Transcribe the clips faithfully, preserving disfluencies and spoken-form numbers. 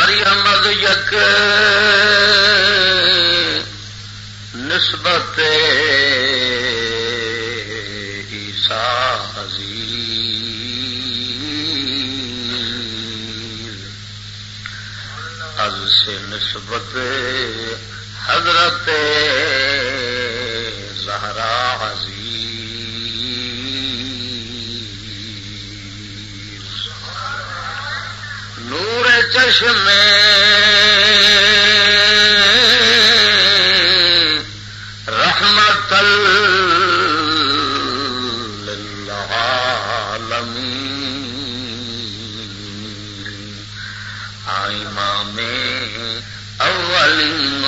مریم از یک نسبت عیسیٰ عزیز از سے نسبت حضرت زہرا عزیز نور چشم رحمت للعالمین امام اولین و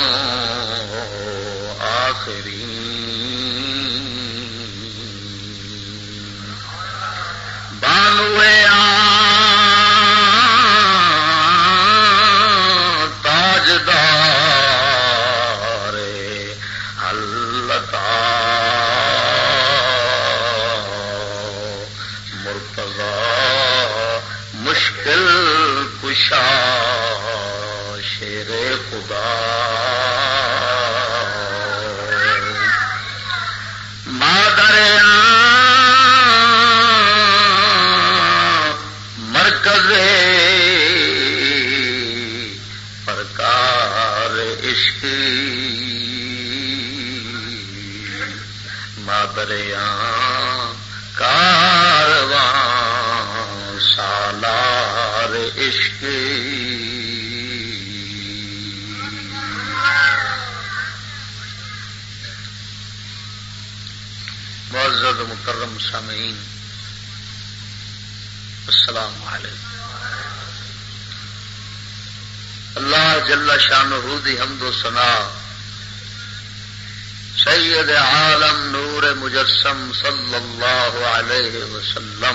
آخرین بانوے تاجدار حلتا مرتضی مشکل کشا شیر خدا مادر مرکز پرکار عشق مادر کارواں سالار عشق معزز مکرم سامعین السلام علیکم. اللہ جل شانہ دی حمد و ثنا سید عالم نور مجسم صلی اللہ علیہ وسلم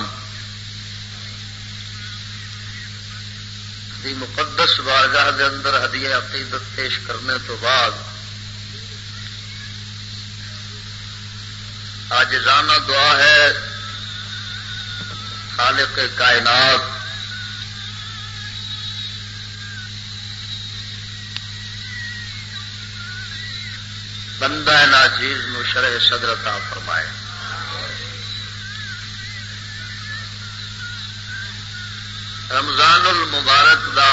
دی مقدس بارگاہ دے اندر ہدیہ عقیدت پیش کرنے تو بعد عاجزانہ دعا ہے خالق کائنات بندہ ناچیز نو شرح صدر عطا فرمائے. رمضان المبارک دا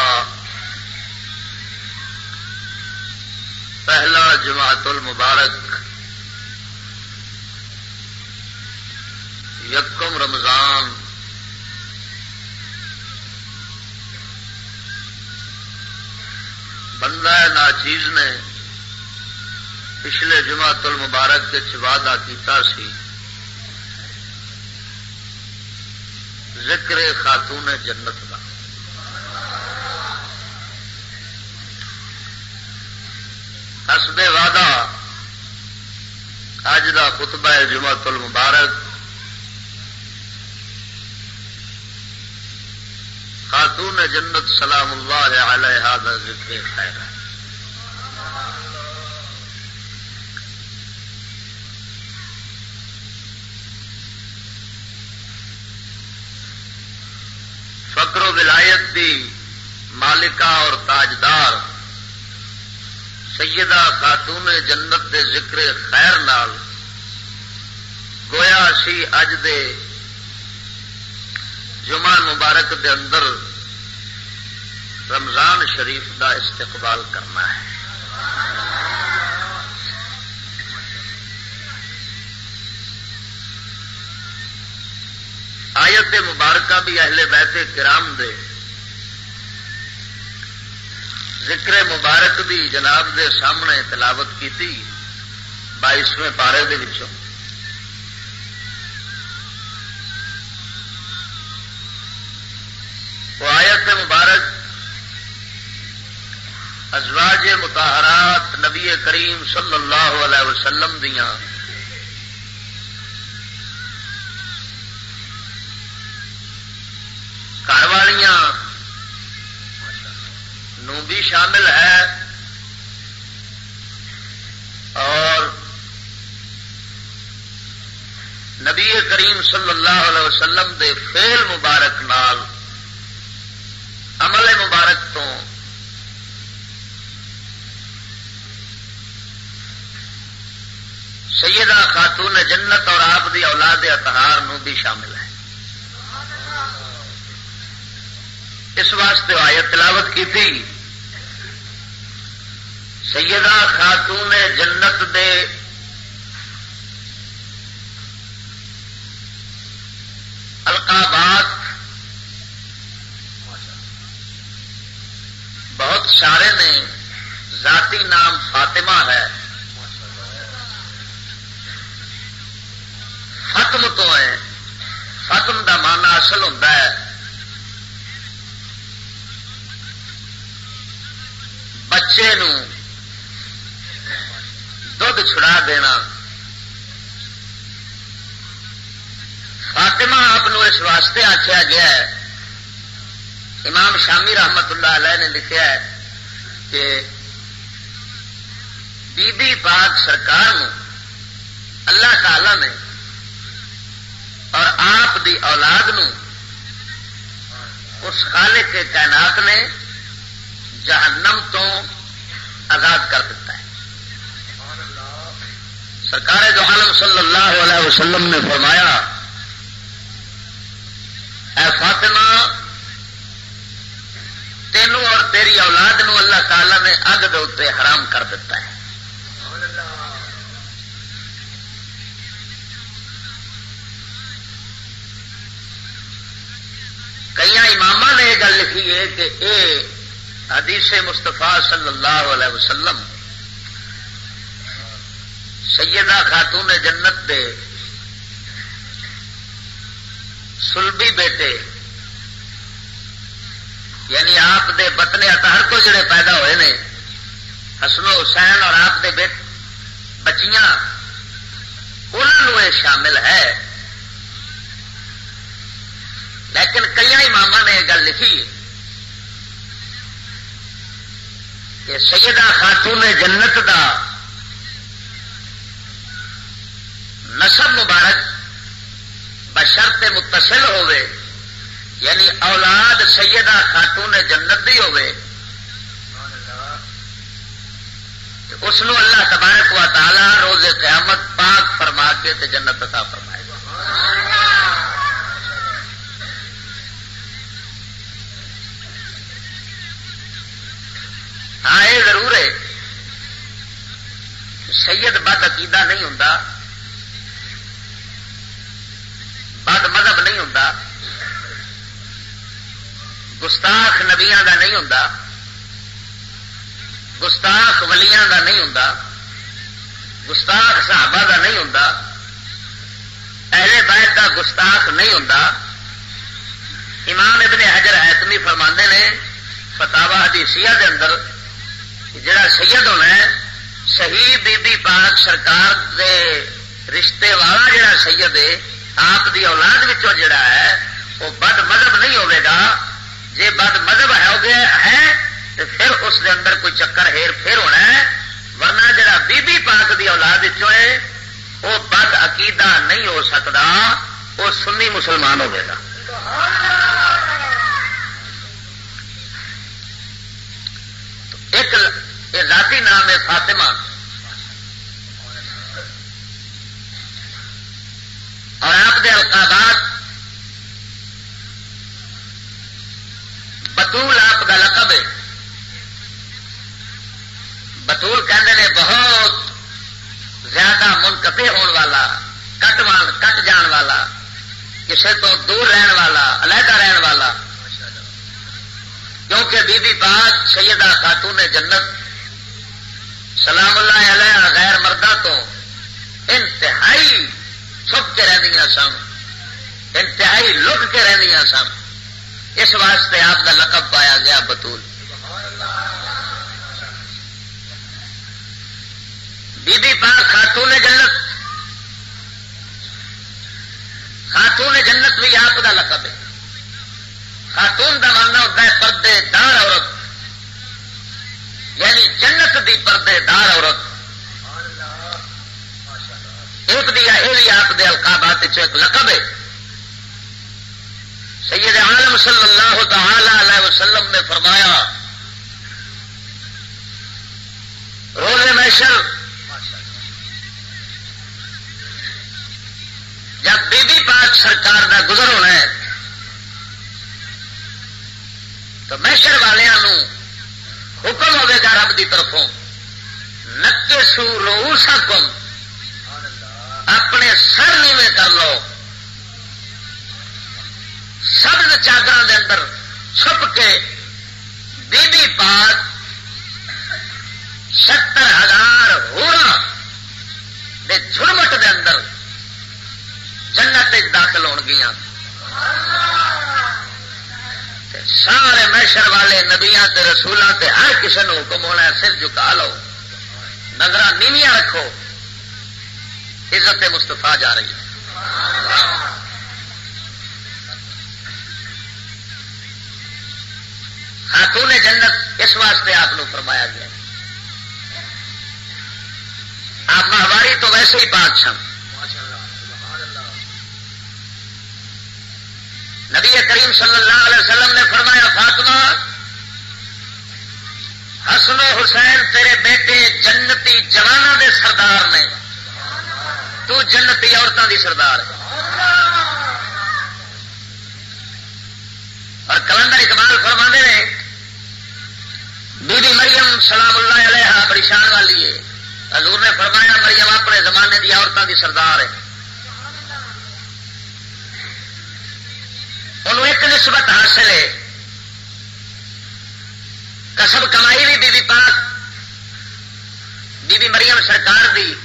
پہلا جماعت المبارک یکم رمضان بندہ ناچیز نے پچھلے جماعت المبارک کے وعدہ کیتا سی ذکر خاتون جنت کا. حسب وعدہ اج دا خطبہ جماعت المبارک خاتون جنت سلام اللہ علیہا دا ذکر خیر ہے. فقر و ولایت دی مالکہ اور تاجدار سیدہ خاتون جنت دے ذکر خیر نال گویا سی اج دے جمعہ مبارک دے اندر رمضان شریف دا استقبال کرنا ہے. آیت مبارکہ بھی اہل بیت کرام دے ذکر مبارک دی جناب دے سامنے تلاوت کی تھی بائیسویں پارے دے وچوں. وہ آیت مبارک ازواج مطہرات نبی کریم صلی اللہ علیہ وسلم دیاں گھر والیاں نو بھی شامل ہے اور نبی کریم صلی اللہ علیہ وسلم دے فعل مبارک نال عمل مبارک تو سیدہ خاتون جنت اور آپ دی اولاد اطہار نو بھی شامل ہے. اس واسطے آیت تلاوت کی تھی سیدہ خاتون جنت دے القابات بہت سارے نے. ذاتی نام فاطمہ ہے، فتم تو ہے. فتم دا معنی اصل ہوتا ہے بچے نو دودھ چھڑا دینا. فاطمہ آپ اس واسطے آخیا گیا ہے، امام شامی رحمت اللہ علیہ نے لکھا ہے کہ بی بی پاک سرکار نو اللہ تعالی نے اور آپ دی اولاد نو اس خالق کے کائنات نے جہنم تو آزاد کر دیتا ہے. سرکار دو عالم صلی اللہ علیہ وسلم نے فرمایا اے فاطمہ تینوں اور تیری اولاد نو اللہ تعالی نے اگ دے اوتے حرام کر دیتا ہے. کئی امام نے یہ گل لکھی ہے کہ اے حدیث مصطفیٰ صلی اللہ علیہ وسلم سیدہ خاتون جنت دے سلبی بیٹے یعنی آپ دے بطن اطہر کو جڑے پیدا ہوئے نے حسن و حسین اور آپ دے بیٹ بچیاں انہوں یہ شامل ہے. لیکن کئی امام نے یہ گل لکھی کہ سیدہ خاتون جنت دا نسب مبارک بشرط متصل ہوئے یعنی اولاد سیدہ خاتون جنت دی ہوئے اس نو اللہ تبارک و تعالی روز قیامت پاک فرما کے تے جنت عطا فرمائے گا. ہاں یہ ضرور ہے سید بد عقیدہ نہیں ہوں، بد مذہب نہیں ہوں، گستاخ نبیاں دا نہیں ہوں، گستاخ ولیاں دا نہیں ہوں، گستاخ صحابہ دا نہیں ہوں، اہل بیت دا گستاخ نہیں ہوں. امام ابن حجر حیتمی فرماندے نے فتاوا حدیثیہ دے اندر جڑا سید ہونا ہے صحیح بی بی پاک سرکار دے رشتے والا جڑا سید ہے آپ دی اولاد وچوں جڑا ہے وہ بد مذہب نہیں ہوئے گا. جے بد مذہب ہو گیا ہے تو پھر اس دے اندر کوئی چکر ہیر پھر ہونا ہے، ورنہ جڑا بی بی پاک دی اولاد وچوں ہے وہ بد عقیدہ نہیں ہو سکتا، وہ سنی مسلمان ہوئے گا. ایک ذاتی نام ہے فاطمہ اور آپ دے القابات بطول آپ کا لقب ہے. بطول کہندے نے بہت زیادہ منقطع ہونے والا، کٹ کٹ جان والا، کسی تو دور رہن والا، علیحدہ رہن والا. کیونکہ بی بی پاک سیدہ خاتون جنت سلام اللہ علیہ غیر مردہ تو انتہائی چھپ کے رہنیاں سن، انتہائی لک کے رہنیاں سن. اس واسطے آپ کا لقب پایا گیا بطول. بی بی پاک خاتون جنت، خاتون جنت بھی آپ کا لقب ہے. خاتون کا ماننا ہوتا ہے پردے دار عورت، یعنی جنت دی پردے دار عورت. ایک دیا یہ بھی آپ کے القابات ایک لقب ہے. سید عالم صلی اللہ تعالی علیہ وسلم نے فرمایا روز محشر سرکار دا گزر ہونا ہے تو محشر والوں حکم ہوے گا رب دی طرفوں نکسو رؤوسکم اپنے سر نیویں کر لو سبز چادر دے اندر چھپ کے بی بی پاک ستر ہزار ہورا دے جھرمٹ دے اندر جنت داخل ہون گیاں سارے محشر والے نبیاں تے رسولاں تے ہر کسی نے حکم ہونا ہے سر جھکا لو نظراں نیویاں رکھو عزت مصطفیٰ جا رہی ہے خاتون جنت اس واسطے آپ کو فرمایا گیا آپ ماہواری تو ویسے ہی پاک سن نبی کریم صلی اللہ علیہ وسلم نے فرمایا فاطمہ حسن و حسین تیرے بیٹے جنتی جوانوں دے سردار نے تو جنتی عورتوں دی سردار ہے اور کلندر اقبال فرماندے نے بی بی مریم سلام اللہ علیہا بڑی شان والی ہے حضور نے فرمایا مریم اپنے زمانے دی عورتوں دی سردار ہے انہوں ایک نسبت حاصل ہے کسب کمائی بھی بی بی پاک بی بی مریم سرکار دی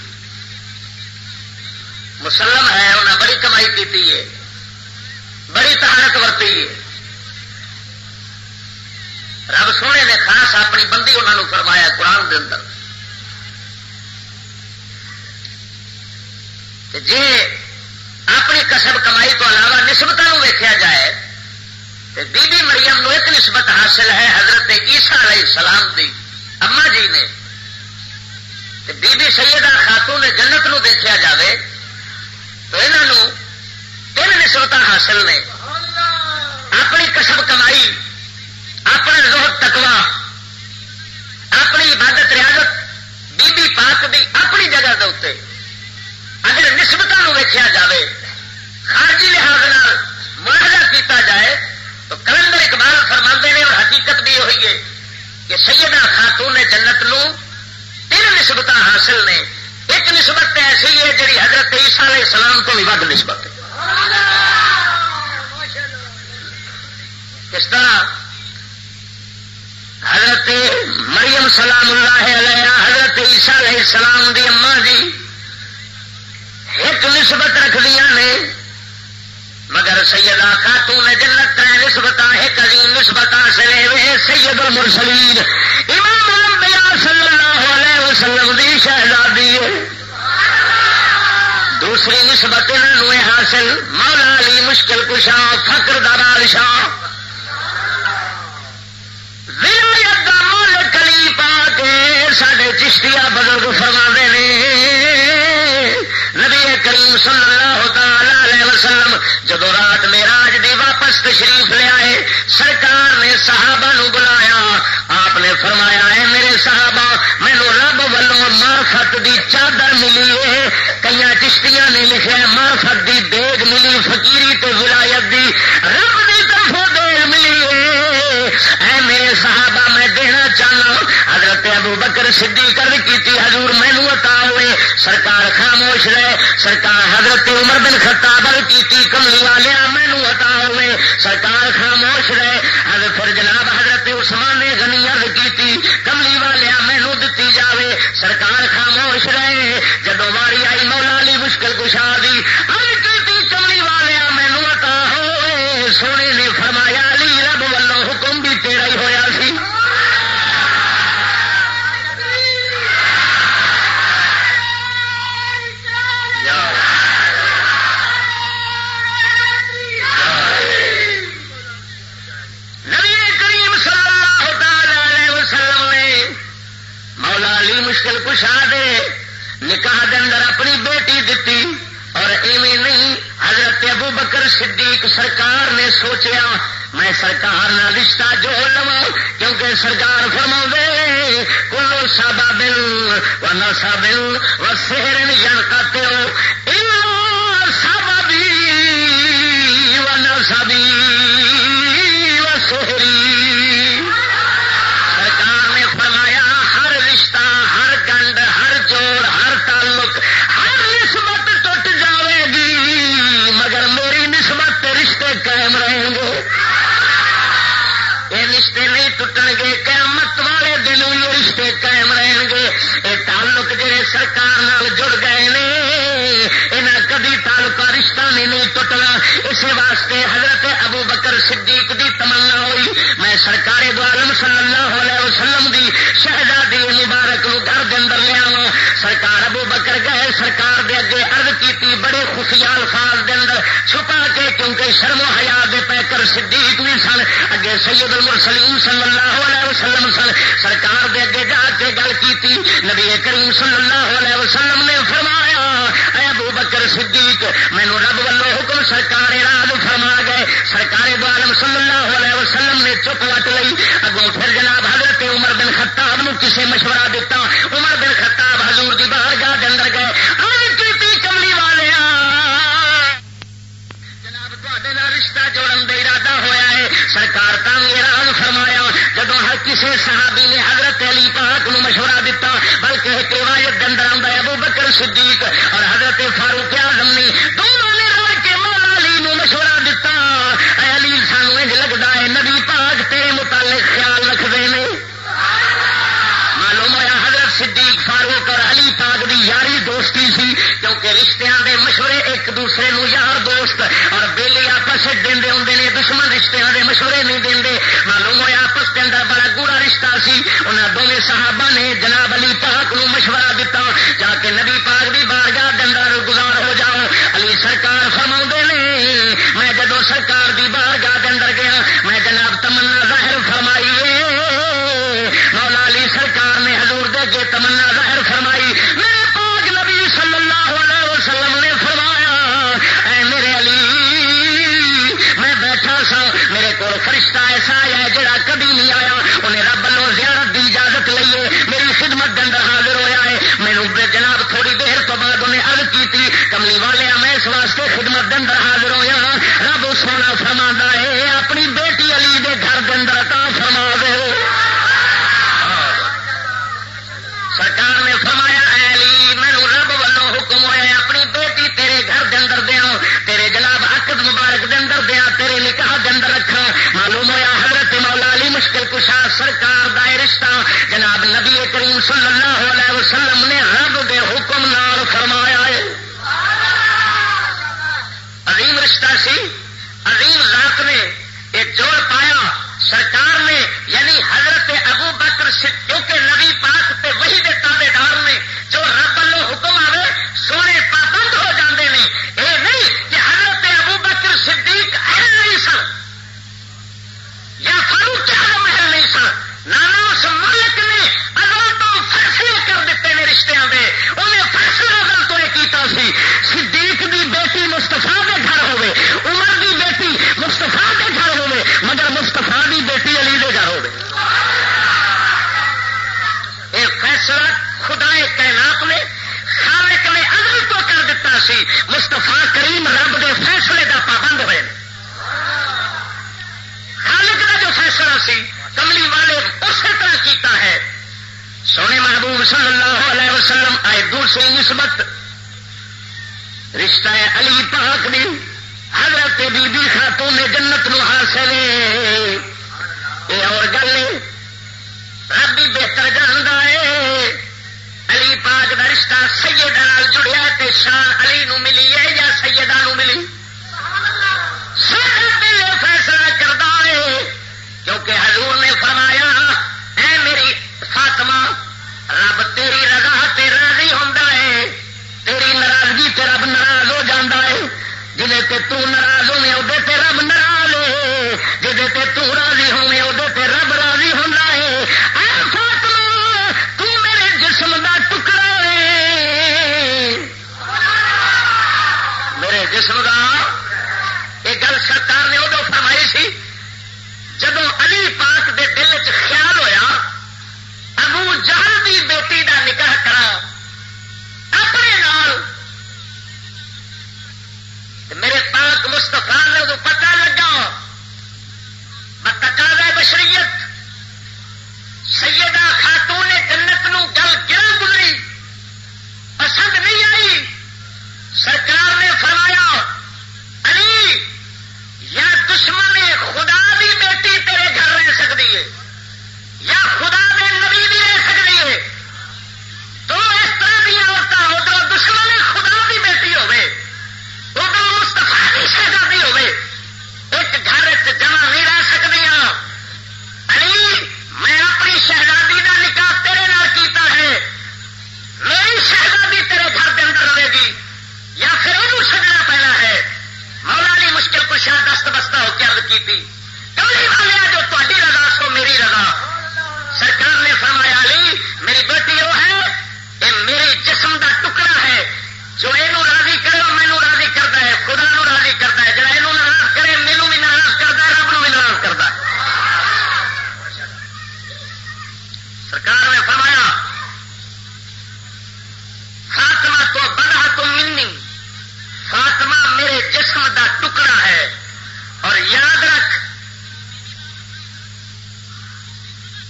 مسلم ہے انہیں بڑی کمائی کی ہے بڑی طہارت ورتی ہے رب سونے نے خاص اپنی بندی انہوں نے فرمایا قرآن دے اندر کہ جی اپنی کسب کمائی تو علاوہ نسبتوں ویکھیا جائے تو بی بی مریم نو ایک نسبت حاصل ہے حضرت عیسیٰ علیہ السلام دی اما جی نے بی بی سیدہ خاتون جنت نو دیکھا جائے تو انہوں تین نسبت حاصل نے اپنی کسب کمائی اپنے زہد تقوی اپنی عبادت ریاضت بی بی پاک دی اپنی جگہ دے اوتے اگر نسبتوں ویکھیا جائے خارجی لحاظ ملاحظہ کیتا جائے تو کلندر اقبال فرماندے نے اور حقیقت بھی ہوئی ہے کہ سیدہ خاتون جنت نو تین نسبت حاصل نے ایک نسبت ایسی ہے جی حضرت عیسیٰ علیہ السلام کو بھی ود نسبت ہے کس طرح حضرت مریم سلام اللہ علیہ حضرت عیسیٰ علیہ السلام دی اما جی ایک نسبت رکھ دیا نے مگر سیدہ خاتون جنت تر نسبت ایک عظیم نسبت حاصل ہے سید المرسلین امام الانبیاء صلی اللہ علیہ وسلم دی شہزادی ہے دوسری نسبت انہوں حاصل مولا علی مشکل کشا فقر دا بادشاہ ولایت دا مالک علی پا کے ساڈے چشتیہ بزرگ فرماندے نے نبی کریم صلی اللہ تعالی علیہ وسلم جدو رات معراج دی واپس تشریف لے آئے سرکار نے صحابہ نو بلایا آپ نے فرمایا ہے میرے صحابہ مینو رب والوں معرفت دی چادر ملی ہے کئی چشتیاں نے لکھا معرفت دی دیگ ملی فقیری تے ولایت دی رب دی طرفوں دیگ ملی ہے اے میرے صحابہ میں دینا چاہنا حضرت ابو بکر صدیق عرض کیتی حضور مینو عطا ہوئے سرکار خاموش رہے سرکار حضرت عمر بن خطاب عرض کیتی کملی والیا مینو عطا ہوئے سرکار خاموش رہے حضرت پھر جناب حضرت عثمان نے غنی عرض کیتی کملی والیا مینو دتی جاوے سرکار خاموش رہے جدو واری آئی مولا علی مشکل کشا دی عرض کیتی کملی والیا مینو عطا ہوئے سونے نے فرمایا علی رب والوں حکم بھی تیرا ہی ہویا سی مشکل کشا دے نکاح دے اندر اپنی بیٹی دیتی اور ایویں نہیں حضرت ابو بکر صدیق سرکار نے سوچیا میں سرکار نہ رشتہ جوڑ لوا کیونکہ سرکار فرما دے کلو سابا بل و نسا بل و سہرن جن کاتے ہو سابا بھی نسبی وسہری، سرکار نے فرمایا ہر رشتہ، ہر گنڈ، ہر جوڑ، ہر تعلق، ہر نسبت ٹوٹ جاوے گی مگر میری نسبت رشتے قائم رہیں گے. یہ رشتے نہیں ٹوٹن گے، قیامت والے دنوں یہ رشتے قائم رہیں گے. یہ تعلق جڑے سرکار نال جڑ گئے نے انہیں کبھی تعلق رشتہ نہیں نہیں ٹوٹنا. اسی واسطے حضرت ابو بکر صدیق دی تمنا ہوئی میں سرکار دو عالم صلی اللہ علیہ وسلم دی شہزادی مبارک نو گھر دے اندر لے آواں. سرکار ابو بکر گئے، سرکار دے اگے عرض کیتی بڑے خفیہ الفاظ دے اندر چھپا کے، کیونکہ شرم و حیا دے پیکر صدیق بھی سن، اگے سید المرسلین صلی اللہ علیہ وسلم سن. سرکار دے اگے جا کے گل کیتی، نبی کریم صلی اللہ علیہ وسلم نے فرمایا اے ابو بکر صدیق مینو رب والو حکم سرکار راز فرما گئے. سرکار دو عالم صلی اللہ علیہ وسلم نے چپ وٹ لئی. اگوں پھر جناب حضرت عمر بن خطاب نو کسے مشورہ دیتا. عمر بن خطاب حضور دی بارگاہ دے اندر گئے، عرض کیتی کملی والیا جناب تواڈے نال رشتہ جوڑن دا ارادہ ہویا ہے. سرکار تاں اعلان فرمایا جدوں ہر کسے صحابی نے حضرت علی پاک نو مشورہ دیتا، بلکہ ایک روایت دے اندر آندا ہے ابو بکر صدیق اور حضرت فاروق اعظم نے دونوں نے رل کے مولا علی نو مشورہ دیتا. اے علی سانو انج لگدا ہے نبی پاک تیرے متعلق خیال رکھدے نے. معلوم ہویا حضرت صدیق فاروق اور علی پاک دی یاری دوستی سی، کیونکہ رشتیاں دے مشورے ایک دوسرے نو یار دوست اور بیلی آپس دیندے ہوندے نے، دشمن رشتیاں دے مشورے نہیں دیندے. معلوم ہویا آپس کے اندر بڑا گوڑا رشتہ سی. انہاں دونوں صحابہ نے جناب علی پاک نو مشورہ دیتا جا کے نبی پاک دی بارگاہ دے اندر گزار ہو جاؤ. علی سرکار فرماؤندے نے میں جدوں سرکار دی بارگاہ دے اندر گیا میں جناب تمنا ظاہر فرمائی مولا علی سرکار نے حضور دے کے تمنا ظاہر فرمائی. میرے پاک نبی صلی اللہ علیہ وسلم نے فرمایا اے میرے علی میں بیٹھا سا، میرے کو فرشتہ ایسا آیا ہے جڑا کبھی نہیں آیا، انہیں رب والوں زیارت دی اجازت لئیے میری خدمت دے اندر حاضر ہویا ہے. مینوں جناب تھوڑی دیر تو بعد انہیں عرض کی کملی والے میں اس واسطے خدمت دے اندر حاضر ہویا رب سونا فرماندا ہے اپنی بیٹی علی دے گھر دے اندر عطا فرما دے. سرکار نے فرمایا اے علی مینوں رب والوں حکم ہویا اپنی بیٹی تیرے گھر دے اندر دیاں، تیرے جناب عقد مبارک دے اندر دیاں، تیرے نکاح دے اندر رکھاں. معلوم ہویا حضرت مولا علی مشکل کشا سرکار دا رشتہ جناب نبی کریم صلی اللہ علیہ وسلم نے رب دے حکم نال فرمایا ہے. عظیم رشتہ سی، عظیم ذات نے ایک جوڑ پایا. سرکار نے یعنی حضرت ابو بکر کیونکہ نبی پاک تے وہی دے تابے دار نے جو رب والوں حکم آوے سونے پابند ہو جاندے نے. اے نہیں کہ حضرت ابو بکر صدیق اہل نہیں سن یا فاروق اعظم اہل نہیں سن، نانا اس ملک نے ازل تو فیصلے کر دیتے نے رشتیاں دے. انہیں فیصلہ ازل تو یہ کیتا سی صدیق دی بیٹی مصطفیٰ دے گھر ہوے، عمر دی بیٹی مصطفیٰ دے گھر ہوے، مگر مصطفیٰ دی بیٹی علی دے گھر ہوے. یہ فیصلہ خدا کائنات نے خالق نے ازل تو کر دیتا سی. مصطفیٰ کریم رب دے فیصلے دا پابند ہوئے. خالق کا جو فیصلہ سی کملی والے اسی طرح کیتا ہے. سونے محبوب صلی اللہ علیہ وسلم آئے دوسری نسبت رشتہ علی پاک دی حضرت بی بی خاتون نے جنت نو حاصل یہ اور گل رب بھی بہتر جانتا ہے. علی پاک دا رشتہ سیدہ نال جڑیا تے شان علی نو ملی ہے یا سیدہ نو ملی؟ سیدہ دل فیصلہ کردا ہے کیونکہ حضور نے فرمایا اے میری فاطمہ رب تیری رضا تے راضی ہوندا ہے، تیری ناراضگی تے رب ناراض ہو جاندا ہے. جدے تے تو ناراض ہوے اودے تے رب ناراض ہے، جدے تے تو راضی ہوے اودے تے رب راضی ہوندا ہے. اے فاطمہ تو میرے جسم دا ٹکڑا ہے، میرے جسم دا. یہ گل سرکار نے ادو فرمائی سی جدو علی پاک دے دل چ خیال ہویا ابو جہل دی بیٹی دا نکاح کرا اپنے نال. میرے پاک مستفا نے ادو پتہ لگا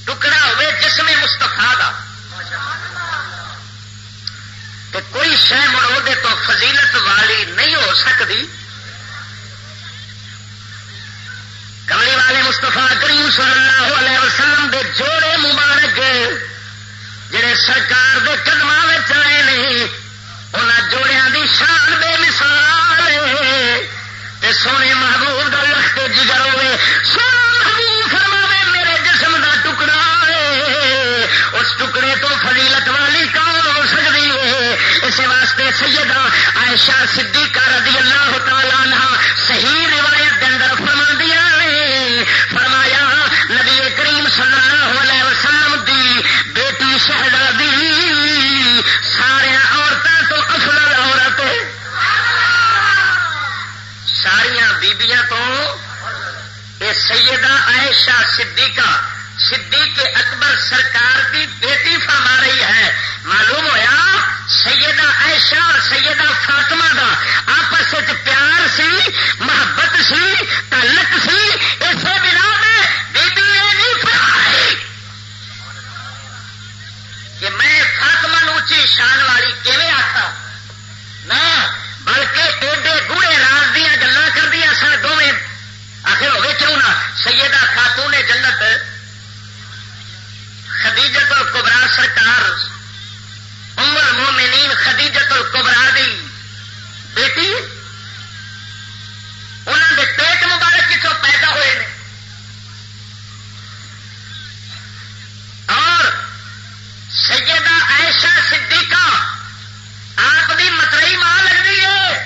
ٹکڑا ہوئے جسم مصطفیٰ دا کہ کوئی شے مڑوے تو فضیلت والی نہیں ہو سکتی. کملی والے مصطفیٰ کریم صلی اللہ علیہ وسلم دے جوڑے مبارک جڑے سرکار دے قدماں وچ آئے نے انہاں جوڑیاں دی شان بے مثال تے سونے محبوب دا لخت جگر ہوئے. سونا محبوب فرماوے میرے جسم دا ٹکڑا ہے اس ٹکڑے تو فضیلت والی کون ہو سکتی ہے. اس واسطے سیدہ عائشہ صدیقہ رضی اللہ تعالی عنہا صحیح روایت کے اندر فرماندیاں نے فرمایا نبی کریم صلی اللہ علیہ وسلم دی بیٹی شہزادی سارے عورتوں تو افضل عورت ساریا بیبیاں تو یہ سیدہ عائشہ صدیقہ صدیق اکبر سرکار کی بیٹی فرما رہی ہے. معلوم ہویا سیدہ عائشہ اور سیدہ فاطمہ دا آپس پیار سی محبت سی تعلق سی. اسے بنا میں بیبی یہ نہیں فرمائی کہ میں فاطمہ نو اچھی شان والی کیویں آخا نہ بلکہ ایڈے گوڑے راز دیا گلا کر دیا سن دونیں. آخر ہوئے کیوں نہ سیدہ خاتون جنت خدیجت الکبرا سرکار ام المومنین خدیجت الکبرا دی بیٹی انہوں دے پیٹ مبارک کتوں پیدا ہوئے نے اور سیدہ عائشہ صدیقہ آپ دی مترئی ماں لگتی ہے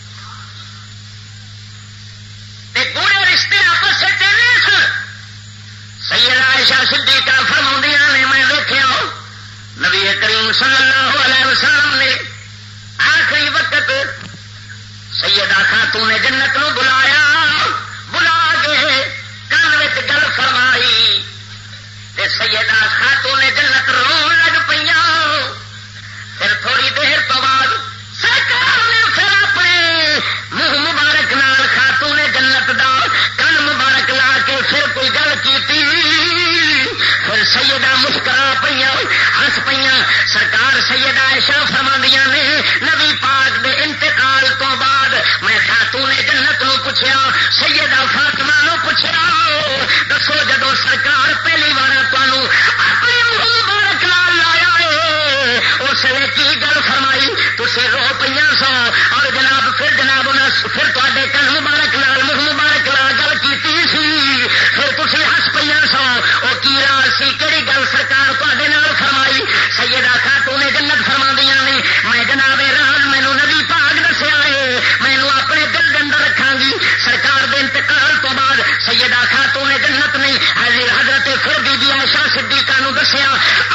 تے گوڑے رشتے آپس سے چلے سن. سیدہ عائشہ صدیقہ فرماندیاں نے میں دیکھیا نبی کریم صلی اللہ علیہ وسلم نے آخری وقت سیدہ خاتون جنت نو بلایا بلا کے کان وچ گل فرمائی تے سیدہ خاتون جنت رون لگ پئیاں. پھر تھوڑی دیر تو بعد سرکار نے پھر اپنے منہ مبارک نال خاتون جنت دا کن مبارک لا کے پھر کوئی گل کیتی. پھر سیدہ مسکرا پئیاں ہس پئیاں. سرکار سیدہ عائشہ فرماندیاں نے نبی پاک دے انتقال تو بعد میں خاتون جنت نو پوچھیا سیدہ فاطمہ نو پوچھیا دسو جدو سرکار پہلی بار تمہوں اپنے منہ مبارک نال لایا ہے اس لیے کی گل فرمائی تسی رو پئیاں سو اور جناب پھر جناب انہاں پھر تواڈے کن مبارک نال منہ مبارک نال گل کیتی سی پھر تسی ہس پئیاں سو او کی راز سی کہڑی گل سرکار تواڈے نال فرمائی. سیدہ خاتون جنت فرماندیاں نے میں جناب راز مینوں نبی پاک دسیا ہے مینوں اپنے دل دے اندر رکھاں گی. سرکار دے انتقال تو بعد سیدہ خاتون جنت نے حضرت پھر بی بی عائشہ صدیقہ نو دسیا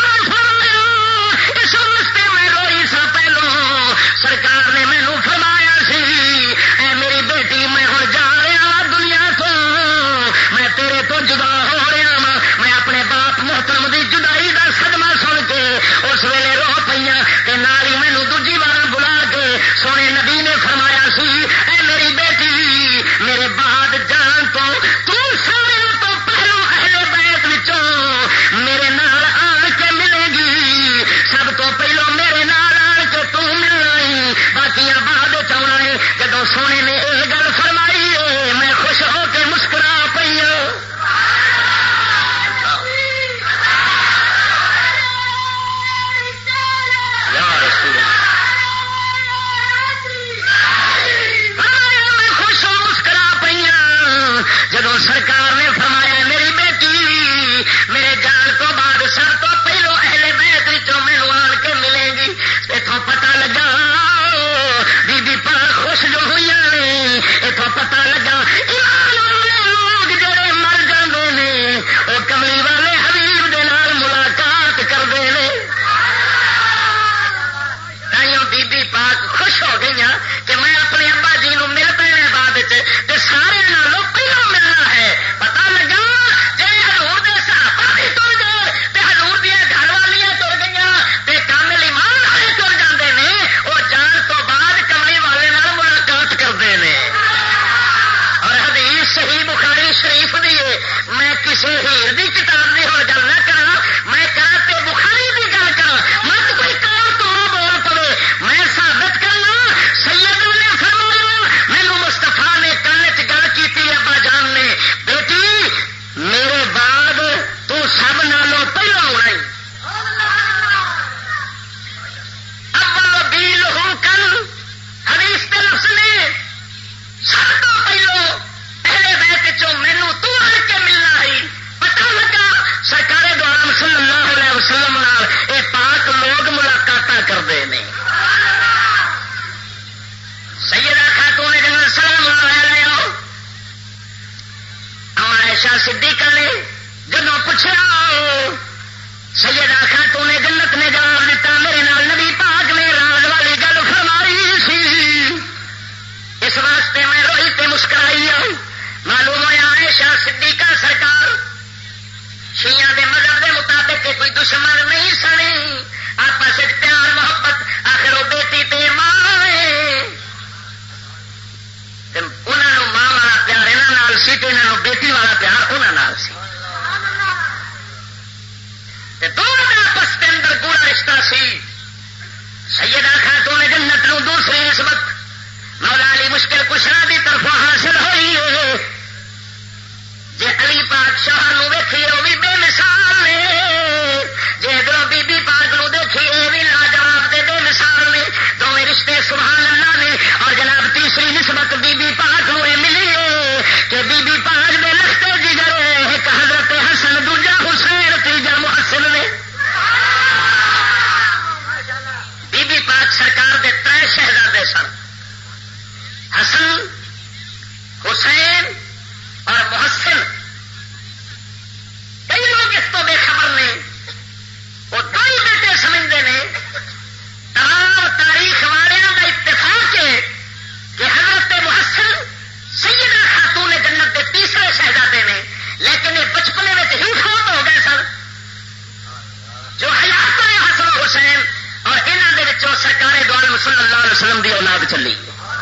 اس واسطے میں روئی سا پہلو سرکار نے مینوں فرمایا سی اے میری بیٹی میں ہن جا رہا دنیا تو میں تیرے تو جدا ہو رہا وا. میں اپنے باپ محترم دی جدائی دا صدمہ سن کے اس ویلے رو پئیاں تے نال ہی مینوں دوجی بار بلا کے سونے نبی نے فرمایا سی اے میری بیٹی میرے بعد جان تو تو سارے تو پہلو اہل بیت وچوں میرے نال آن کے صدیقہ نے جدوں پوچھا سیدہ خاتون جنت نے جواب دیتا میرے نال نبی پاک نے راز والی گل فرمائی سی، اس واسطے میں روئی تے مسکرائی ہوں۔ معلوم ہوا عائشہ صدیقہ سرکار شیعہ دے مذہب دے مطابق کوئی دشمن نہیں سنی، آپس پیار محبت، آخر وہ بیٹی تے ماں انہوں ماں والا پیار یہاں سی تو انہوں بیٹی والا پیار انہوں سی، دونوں کا آپس کے اندر گوڑا رشتہ سی۔ سیدہ خاتون جنت نو دوسری نسبت مولا علی مشکل کشا کی طرف حاصل ہوئی ہے۔ جی علی پاک شوہر نو ویکھیے وہ بھی بے مثال نے، جی ادھر بی بی پاک نو دیکھیے وہ بھی لاجواب دے بے مثال نے، دونوں رشتے سبحان اللہ نے۔ اور جناب تیسری نسبت بی بی پاک نو ملی ہے کہ بی بی پاک دے لختے جگر ایک حضرت حسن دوجا حسین تیجا محسن نے۔ بی بی پاک سرکار دے تر شہزادے سن، حسن، حسین اور محسن۔ کئی لوگ اس تو بے خبر نے، وہ دو ہی بیٹے سمجھتے ہیں۔ تمام تاریخ والوں کا اتفاق ہے کہ حضرت محسن سیدہ خاتون جنت کے تیسرے شہزادے نے، لیکن یہ بچپنے میں ہی فوت ہو گئے سن۔ جو حیات نے حسن و حسین اور انہوں نے سرکار دو عالم صلی اللہ علیہ وسلم کی اولاد چلی۔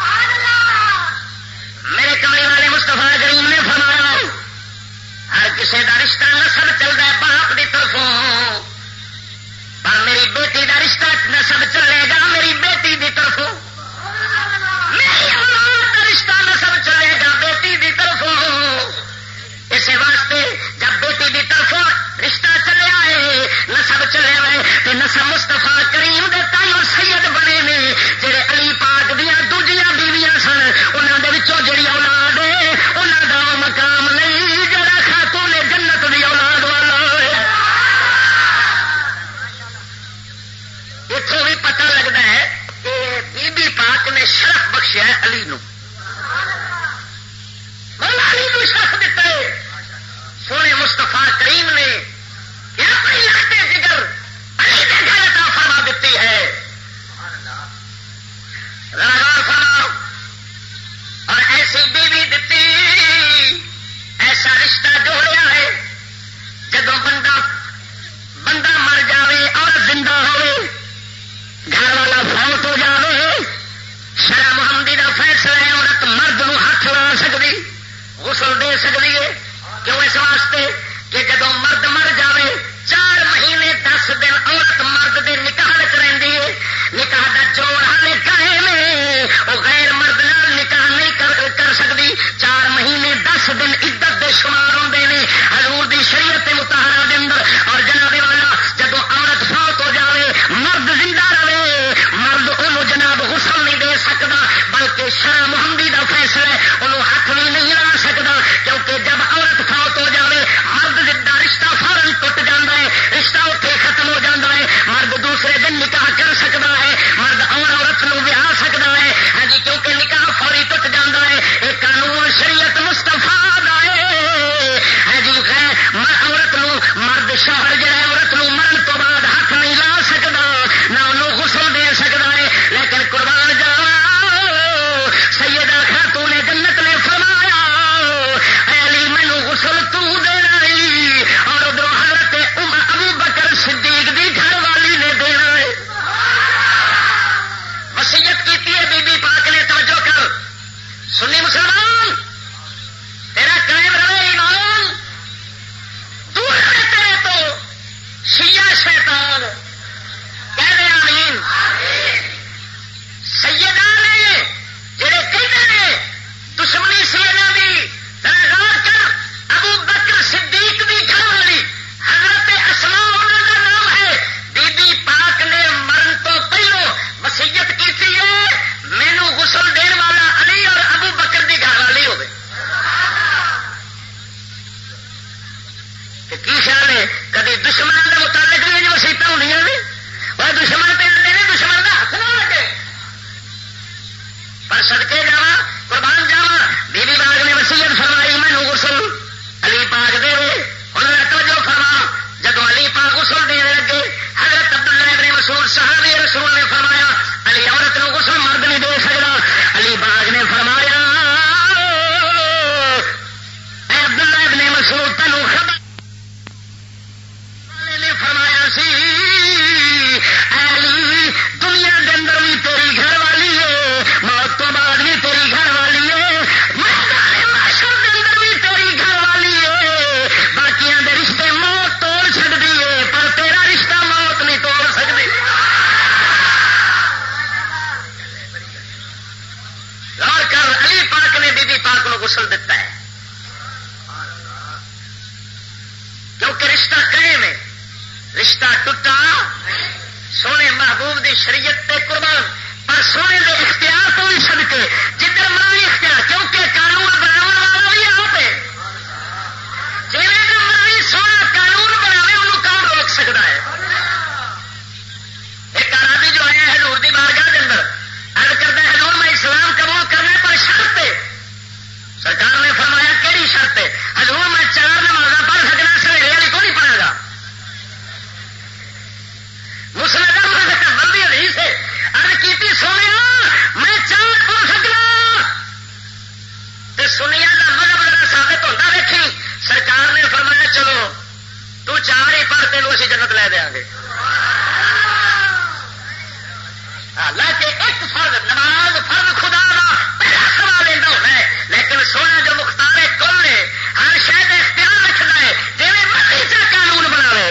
میرے کملی والے مصطفیٰ کریم نے فرمایا ہر کسی کا رشتہ نسب چلتا ہے باپ کی طرفوں، پر میری بیٹی کا رشتہ نسب چلے گا میری بیٹی کی طرفوں، میری اولاد کا رشتہ نسب چلے گا بیٹی کی طرفوں۔ اسی واسطے جب بیٹی کی طرفوں رشتہ چلے آئے، نسب چلے آئے تو نسب مصطفیٰ کریم دے تائی اور سید بنے نے، جڑے علی پاک دیا دوجیاں بیویاں سن انہوں دے وچوں جڑی اولاد ہے انہوں دا مقام نہیں جڑا خاتون جنت دی اولاد والا ہے۔ اتوں بھی پتہ لگتا ہے کہ بی بی پاک نے شرف بخشیا ہے علی نو، مولا علی نو شرف دیتا ہے سونے مصطفیٰ کریم نے کہ اپنی لختے جگر علی کے گھر عطا فرما دیتی ہے۔ غور فرماؤ، اور ایسی بیوی دیتی، ایسا رشتہ جوڑیا ہے جدو بندہ بندہ مر جاوے اور زندہ ہوئے، گھر والا فوت ہو جاوے، شرع محمدی کا فیصلہ ہے عورت مرد نو ہاتھ لا سکتی، غسل دے سکتی ہے۔ کیوں؟ اس واسطے کہ جدو مرد مر جاوے چار مہینے دس دن عورت مرد دے نکاح رہتی ہے، نکاح کا جوڑ ہالے قائم ہے، وہ غیر مرد نال نکاح نہیں کر, کر سکتی۔ چار مہینے دس دن عدت دے شمار ہوتے ہیں حضور دی شریعت مطہرہ دے اندر۔ اور جناب والا جدو عورت فوت ہو جاوے مرد زندہ رہے، مرد انہوں جناب غسل نہیں دے سکتا، بلکہ شرع محمدی دا فیصلہ ہے انہوں ہاتھ بھی نہیں لا سکتا، کیونکہ جب عورت فوت ہو جاوے مرد زندہ رشتہ فوراً ٹوٹ جاتا ہے، رشتہ اتنے ختم ہو جاتا ہے، مرد دوسرے دن نکاح کر سکتا ہے، مرد اور عورت نو ویاہ سکتا ہے، ہاں جی، کیونکہ نکاح فوری ٹوٹ جاتا ہے۔ ایک قانون شریعت مصطفیٰ دا ہے، ہاں جی، عورت نو مرد شوہر جڑا عورت نو مرن تو بعد ہاتھ نہیں لا سکتا، نہ انہوں غسل دے سکتا ہے۔ لیکن قربان جاواں سیدہ خاتون جنت نے فرمایا اے علی مینو غسل تو دینا ہی، اور ادھر حضرت ابو بکر صدیق دی گھر والی نے دینا ہے۔ وصیت کی ہے بی بی پاک نے، توجہ کر سنی مسلمان، تیرا قائم رہے ایمان، دور رہے تیرے تو شیعہ شیطان، کہہ دے آمین۔ سیدہ نے جڑے کہتے ہیں دشمنی سیدہ دی، ذرا غور کر، ابو بکر صدیق دی گھر والی حضرت اسماء انہوں کا نام ہے، بی بی پاک نے مرن تو پہلو وصیت کی ہے مینو غسل دین والا علی اور ابو بکر دی گھر والی ہوئے۔ کی خیال ہے کدی دشمنوں کے متعلق بھی جو وسیعت ہوں وہ دشمن پہ آتے ہیں، دشمن کا ہاتھ نہ لگے، پر صدقے جاوا قربان جاوا بی بی پاک نے وصیت فرمائی مینو غسل علی پاک دے رسول صحابی رسول نے فرمایا علی عورت نو غسل مرد نہیں دے سکتا. علی باغ نے فرمایا اے عبداللہ ابن مسعود تینوں خبر نے فرمایا سی اے علی دنیا کے اندر بھی تیری گھر والی ہے, موت تو بعد بھی تیری گھر والی ہے, میدان محشر کے اندر بھی تیری گھر والی ہے. باقیاں دے رشتے موت توڑ سکتی ہے پر تیرا رشتہ موت نہیں توڑ سکتی. غور کر, علی پاک نے بی بی پاک کو غسل دیتا ہے کیونکہ رشتہ قائم ہے, رشتہ ٹوٹا سونے محبوب دی شریعت تے قربان پر سونے دے اختیار تو بھی چھڈ کے جدھر مرضی اختیار, کیونکہ قانون بناؤ والا بھی آپ ہے. جی مرضی سونا قانون بناوے انہوں کون روک سکتا ہے. ایک آرادی جو ہے حضور دی بارگاہ کے اندر عرض کرتا ہے حضور میں اسلام قبول کرنے پر شرط ہے. سرکار نے فرمایا کیڑی شرط ہے؟ حضور میں چار نمازاں پڑھ سکنا, سویرے والی کو نہیں پڑھا گا. مسلم بندی حدیث ہے عرض کیتی سونے میں چار پڑھ سکنا تے سنیا کا مذہب ذرا ثابت ہوتا دیکھی. سرکار نے فرمایا چلو تو چار ہی پڑھ تینوں اسی جنت لے دیا گے. حالانکہ ایک فرض نماز فرض خدا کا پہلا سوال لینا ہونا ہے, لیکن سونا جو مختار کل ہے ہر شاید اختیار رکھنا ہے جی مرضی سے قانون بناوے.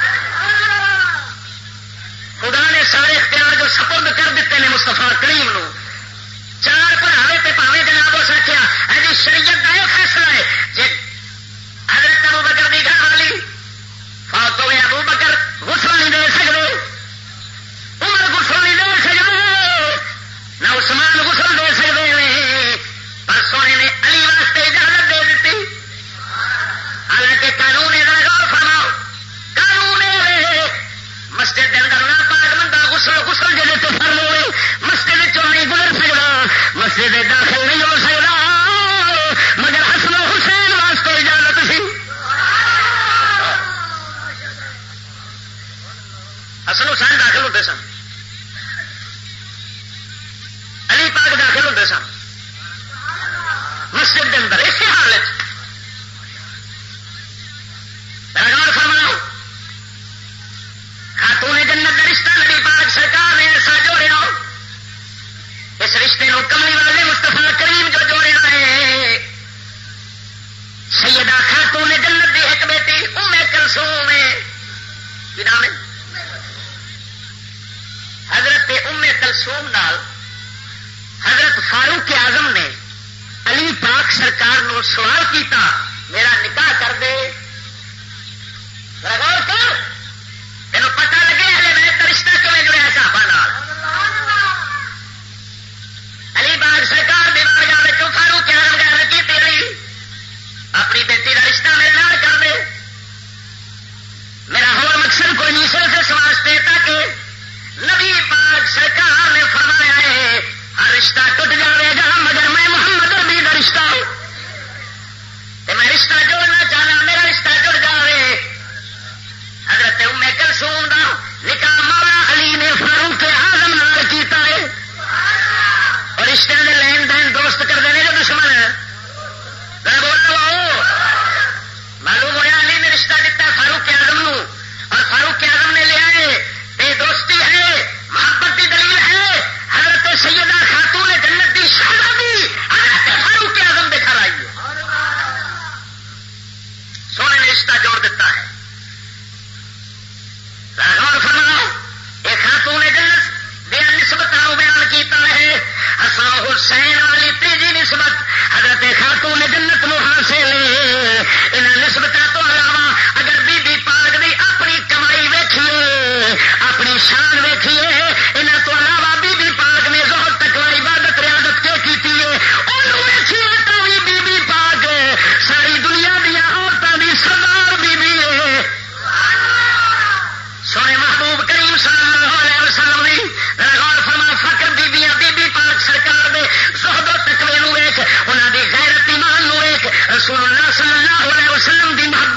خدا نے سارے اختیار جو سپرد کر دیتے ہیں مستفا کریم نو, چار پڑھاوے تے پاوے جناب ہو سکیا ایسی شریعت کا یہ فیصلہ ہے. جی حضرت ابو بکر دی گھر والی فوت ہوئے, ابو بکر غسل نہیں دے سکتے, عمر غسل نہیں دے سکتے, نہ عثمان غسل دے سکتے ہیں, پر سونے نے علی واسطے اجازت دے دیتی. حالانکہ قانون غور فرماؤ, قانون مسجد کے اندر نہ پاک بندہ غسل غسل جہے تو فرم ہوئے مسجد چوں نہیں گزر سکتا, مسجد داخل نہیں ہو سکتا, مگر حسن و حسین واسطے اجازت سی. حسن حسین داخل ہوتے سن, علی پاک داخل ہوتے سن مسجد کے اندر اسی حالت. غور فرماؤ, خاتون جنت کا رشتہ نبی پاک سرکار نے ایسا جوڑیا, اس رشتے کو کملی والے مستفا کریم جو جوڑیا ہے. سیدہ خاتون جنت کی ایک بیٹی ام کلثوم ہے, نام ہے حضرت ام کلثوم نال حضرت فاروق اعظم نے علی پاک سرکار نو سوال کیتا میرا نکاح کر دے. غور کر, تینوں پتہ لگے ہلے میں تو رشتہ کیوں جڑا صحابہ نال. علی پاک سرکار دیوار جا کے فاروق اعظم گل کی علی اپنی بیٹی کا رشتہ میرے نال کر دے. میرا ہور مقصد کوئی نہیں, صرف اس واسطے تاکہ نبی پاک سرکار نے فرمایا ہے ہر رشتہ ٹوٹ جائے گا مگر میں محمد نبی کا رشتہ میں رشتہ جوڑنا چاہنا, میرا رشتہ جڑ جائے. حضرت ام کلثوم دا نکاح مولا علی نے فاروق اعظم نال کیتا ہے, اور رشتے کے لین دین دوست کرتے ہیں جو دشمن ہے. بولو معلوم ہوا علی نے رشتہ دیتا فاروق اعظم نو, اور فاروق اعظم نے لیا ہے بے دوستی ہے, محبت کی دلیل ہے. حضرت سیدہ خاتون جنت کی شہزادی حضرت فاروق اعظم دے گھر آئی ہے, سونے نے رشتہ جوڑ دیتا ہے. غور فرماؤ, ایک خاتون جنت دیا نسبت بیان کیتا ہے. حسن حسین والی تیجی نسبت حضرت خاتون جنت نو حاصل ہے. ان نسبتوں تو علاوہ اگر بی بی پاک دی اپنی کمائی ویکھیے, اپنی شان ویکھیے, انہاں تو علاوہ بی بی پاک نے زہد تقوی عبادت ریاضت کے کیتی ہے. انہوں ویکھیے تو بھی بی بی پاک ساری دنیا دیا عورتوں دی سردار بی بی ہے. سونے محبوب کریم صلی اللہ علیہ وسلم نے غور فرما فکر بیبیاں بی بی پاک سرکار دے زہد و تقوی نو ویکھ, انہاں دی غیرت ایمان نو ویکھ, رسول اللہ صلی اللہ علیہ وسلم دی محبت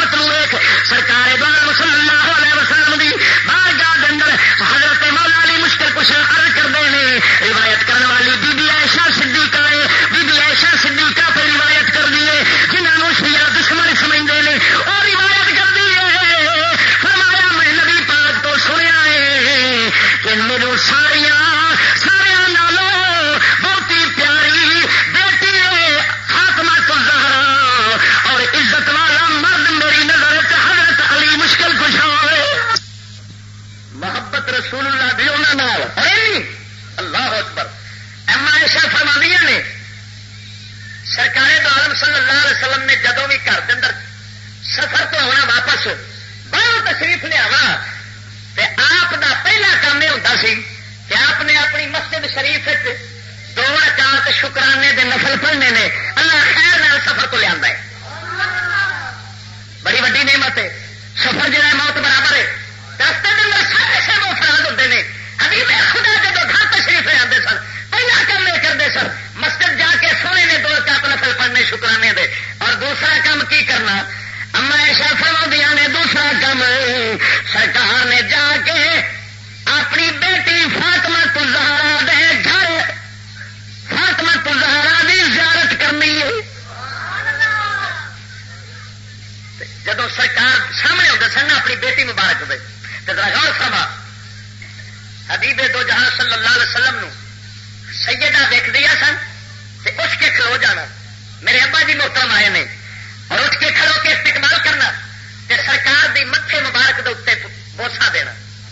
نال اللہ اکبر. اما عائشہ فرماندیاں نے سرکار دو عالم صلی اللہ علیہ وسلم نے جدو بھی گھر کے اندر سفر تو ہونا واپس باہر تشریف لیا آپ دا پہلا کام یہ ہوتا سی کہ آپ نے اپنی مسجد شریف دو رکعت شکرانے دے نفل پڑھنے نے اللہ خیر نال سفر کو لیا ہے. بڑی وڈی نعمت ہے سفر جہاں موت برابر ہے. رستے کے اندر سارے سب افراد ہوتے ہیں. حبیب خدا جب گھر تشریف لے آتے سن پہلا کام یہ کرتے سن مسجد جا کے سونے نے دو رکعت نفل پڑھنے شکرانے دے. اور دوسرا کام کی کرنا اما عائشہ فرماندیاں نے دوسرا کام سرکار نے جا کے اپنی بیٹی فاطمہ الزہرا دے گھر فاطمہ الزہرا کی زیارت کرنی ہے. جدو سرکار سامنے ہوتے سن اپنی بیٹی مبارک دے تو ذرا غور فرما حبیب دو جہاں صلی اللہ علیہ وسلم نو سیدہ دیکھ دیا سن تے اٹھ کے کھلو جانا. میرے ابا جی محترم آئے نے اور اٹھ کے کھلو کے استقبال کرنا تے سرکار دی متھے مبارک دے اتنے بوسا دینا.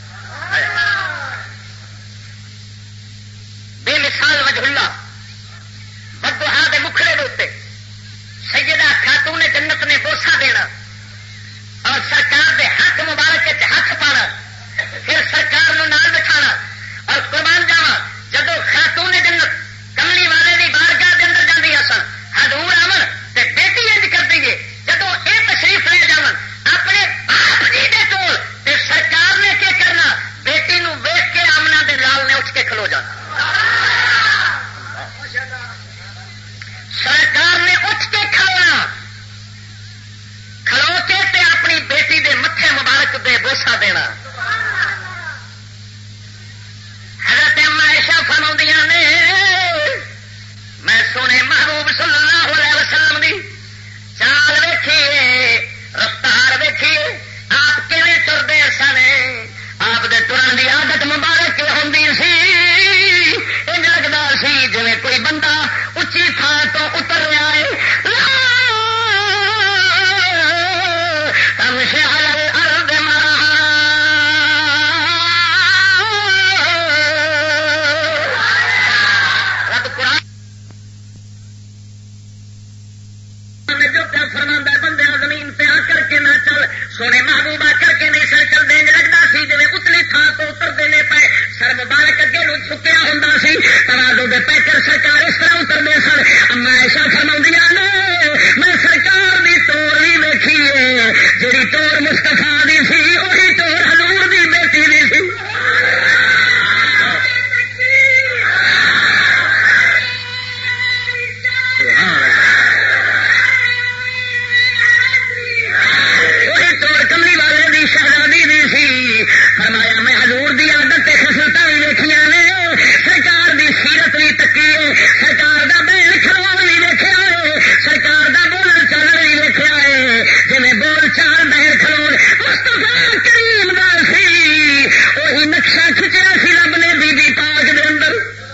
بے مثال وجہ اللہ بدوہا دے مکھڑے دے اتنے سیدہ خاتون جنت نے بوسا دینا اور سرکار دے ہاتھ مبارک ہاتھ پانا پھر سرکار نو نال بٹھانا. اور قربان جاوا جدو خاتون جنت کملی والے دی بارگاہ دے اندر جاندی سن حضور آون تے بیٹی انج کر دیے جدو یہ تشریف لے جاون اپنے باپ جی دے کول تے سرکار نے کیا کرنا بیٹی نو ویکھ کے آمنا دے لال نے اٹھ کے کھلو جانا. سرکار نے اٹھ کے کھلونا کھلو کے تے اپنی بیٹی دے متھے مبارک دے بوسا دینا. حضرت اما عائشہ فرماندیاں نے میں سونے محبوب صلی اللہ علیہ وسلم دی چال ویکھیے رفتار ویکھیے آپ کیویں ٹردے سن. آپ دے ٹرن دی عادت مبارک ہوندی سی انج لگدا سی جویں کوئی بندہ اچھی تھان تو اتر رہا ہے. تمشی علی الارض مرحا رب قرآن نے جو کیا فرماندا ہے بندے زمین پہ آ کر کے نہ چل سونے محبوب آ کر کے نہیں سر چل دیں لگتا سی جی اتلی تھان تو اتر دینے پے سر مبارک اگے نو چکیا ہوں سی ترازو دے پیکر سرکار اس طرح اترتے سن. اما عائشہ فرماندیاں نے میں سرکار دی توڑ بھی ویکھی ہے جی توڑ مستفا دی سی وہی توڑ حضور دی بیٹی دی سی. وہی توڑ کملی والے دی شہزادی دی سی. فرمایا میں حضور دی عادت خصلت بھی ویکھیاں نے سرکار دی سیرت بھی تکی ہے سرکار دا بین کھلوان بھی ویکھیا ہے سرکار دا بولن چالن بھی ویکھیا ہے جویں بول چال بین کھلون مصطفیٰ کریم دا سی وہی نقشہ کھچیا سی رب نے بی بی پاک دے اندر.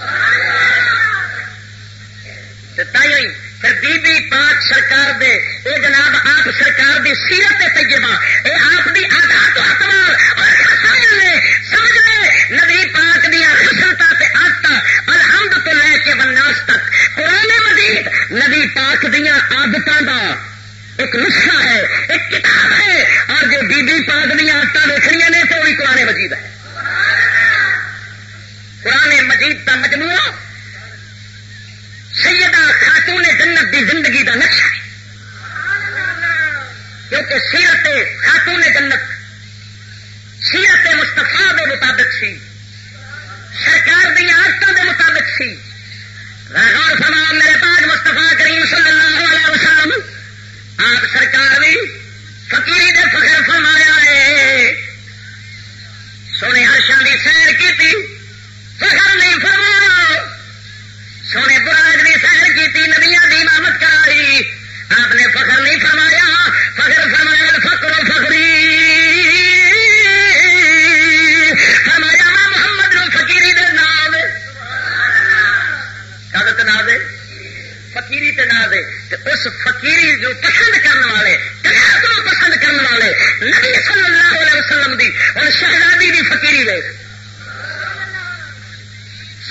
تائیں پھر بی بی پاک سرکار دے اے جناب آپ سرکار دی سیرت طیبہ اے آپ دی عادات و اطوار اور خصائل نے سمجھنے نبی پاک دیا خصلتاں تے عادتاں الحمد تو لے کے والناس تک قرآن مجید نبی پاک دیا عادتاں دا ایک نسخہ ہے ایک کتاب ہے. اور جو بی بی پاک دیا عادتاں دیکھنیاں نے تو وہی قرآن مجید ہے. قرآن مجید کا مجموعہ سیدہ خاتون جنت دی زندگی دا نقشہ ہے کیونکہ سیرت خاتون جنت سیرت مصطفیٰ دے مطابق سی سرکار دی عادتوں دے مطابق سی. غور فرما میرے پاک مصطفیٰ کریم صلی اللہ علیہ وسلم آپ سرکار بھی فقیری دے فخر فرمایا ہے سونے عرشاں دی سیر کی تھی فخر نہیں فرمایا سونے براج دی سیر کی تھی نبیاں دی امامت کرائی آپ نے فخر نہیں فرمایا فخر فرمایا الفقر فخری فرمایا ماں محمد نو فقیری دے نام کادت نہ دے فقیری تے نہ دے اس فقیری جو پسند کرنے والے کلام پسند کرنے والے نبی صلی اللہ علیہ وسلم دی اور شہزادی دی فقیری دے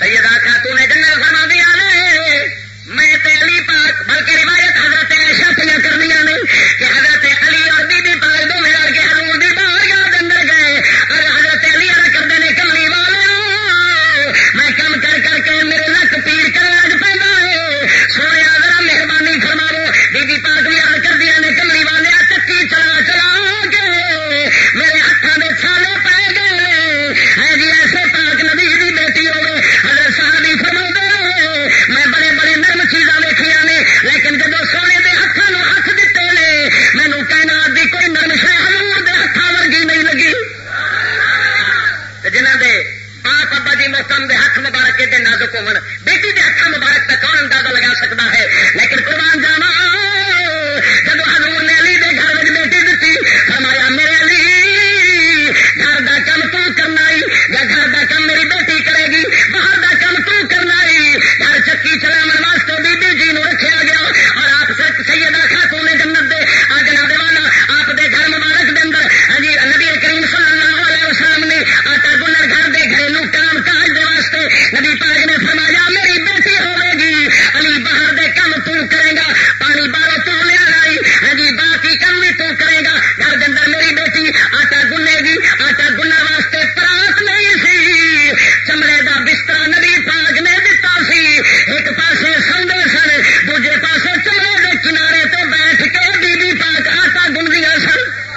سیدہ خاتون جنت فرما دیا نے میں تے علی پاک بلکہ روایت حضرت عائشہ پہ کرنی نے کہ حضرت علی اور بی بی پاک دو مل کے حضور دی بارگاہ دے اندر گئے اور حضرت علی عرض کرتے ہیں کملی والے میں کم کر کر کے میرے لک پیر کرنے لگ پیندا ہے سونے ذرا مہربانی فرماو بی بی پاک بھی عرض کر دیا نے کملی والے چکی چلا چلا کے میرے ہاتھوں میں چھالے پے گئے ہے جی ایسے پاک نبی دی بیٹی ہوئے حضرت صحابی فرماتے میں بڑے بڑے نرم چیزاں دیکھیاں نے لیکن جب سونے دے ہاتھوں میں ہاتھ دیتے نے مینو کائنات دی کوئی نرم شے حضور دے ہاتھوں ورگی نہیں لگی جنہاں دے باپ ابا جی محترم دے ہاتھ مبارک کے نازک ہون بیٹی دے ہاتھ مبارک تک کون اندازہ لگا سکتا ہے لیکن قربان جانا جب حضور نے علی دے گھر میں بیٹی دیتی فرمایا میرے علی گھر دا کم تو کرنا یا گھر دا کم میری بیٹی کرے گی باہر دا کم تو کرنا گھر چکی چلاون واسطے بی بی جی نو رکھا گیا اور آپ سیدہ خاتون جنت دے جناب والا آپ دے گھر مبارک دے اندر جی نبی کریم صلی اللہ علیہ وسلم نے آٹا گنر گھر دے گھریلو کام کاج دے واسطے نبی پاک نے فرمایا میری بیٹی ہوے گی علی باہر دے کم تو کرے گا پانی باہر تو لیا لائی ہاں جی باقی کم بھی تو کرے گا گھر دے اندر میری بیٹی آٹا گنے گی آٹا گنر واسطے پرات نہیں سی چمڑے دا بستر نبی پاک نے دتا سی ایک پاسے سوندے سن دوجے پاسے چمڑے دے کنارے تے بیٹھ کے بی بی پاک آٹا گندیاں سن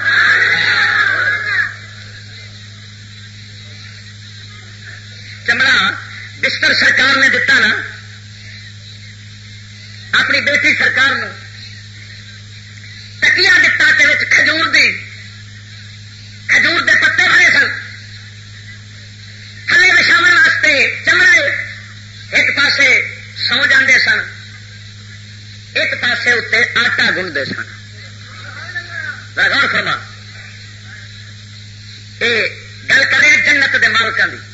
چمڑا بستر سرکار نے دتا نا اپنی بیٹی سرکار نو تکیا دتا تے وچ کھجور دی کھجور دے پتے بنے سن تھلے وچھاون واسطے چمڑے ایک پاسے سو جاندے سن ایک پاسے اتنے آٹا گنتے سن غور فرما یہ گل کرے جنت دے مالکاں دی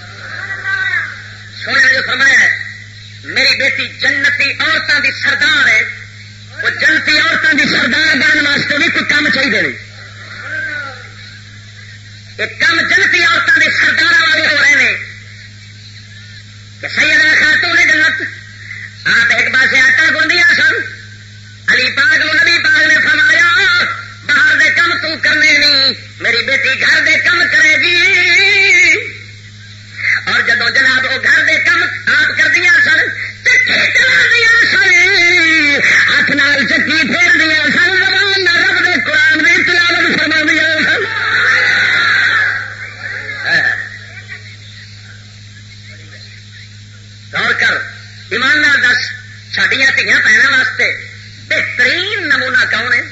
سونے نے جو فرمایا ہے میری بیٹی جنتی عورتوں دی سردار ہے وہ جنتی عورتوں دی سردار بننے واسطے بھی کوئی کام چاہیے نہیں یہ کام جنتی عورتوں دی سردار والے ہو رہے ہیں کہ سیدہ خاتون جنت آپ ایک پاسے آٹا گندیاں سن علی پاک نبی پاک نے فرمایا باہر دے کم تو کرنے نہیں میری بیٹی گھر دے کم کرے گی اور جدو جناب وہ گھر دے کم آپ کر دیا سن چکی چلا دیا سن ہاتھ نال چکی پھیر دیا سن زبان نہ رب دے قرآن میں تلاوت فرما دیا سن غور کر ایماندار دس سڈیا دھیاں بہنوں واسطے بہترین نمونہ کون ہے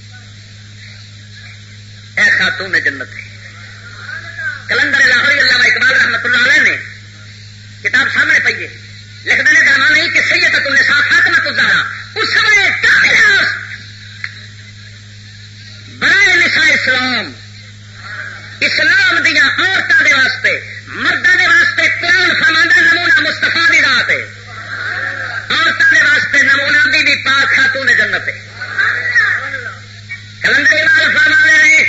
اے خاتون جنت ہے کلندر لاہوری علامہ اقبال رحمۃ اللہ علیہ نے کتاب سامنے پی ہے لکھتے ہیں درما نہیں کہ سیدۃ النساء فاطمہ الزہرا اس سمے کاملہ برائے نساء اسلام اسلام دیا عورتوں کے واسطے مردوں کے واسطے قرآن فرماندا نمونہ مصطفیٰ دی رات ہے عورتوں کے واسطے نمونہ دی بھی پاک خاتون جنت ہے کلندر اقبال فرما رہے ہیں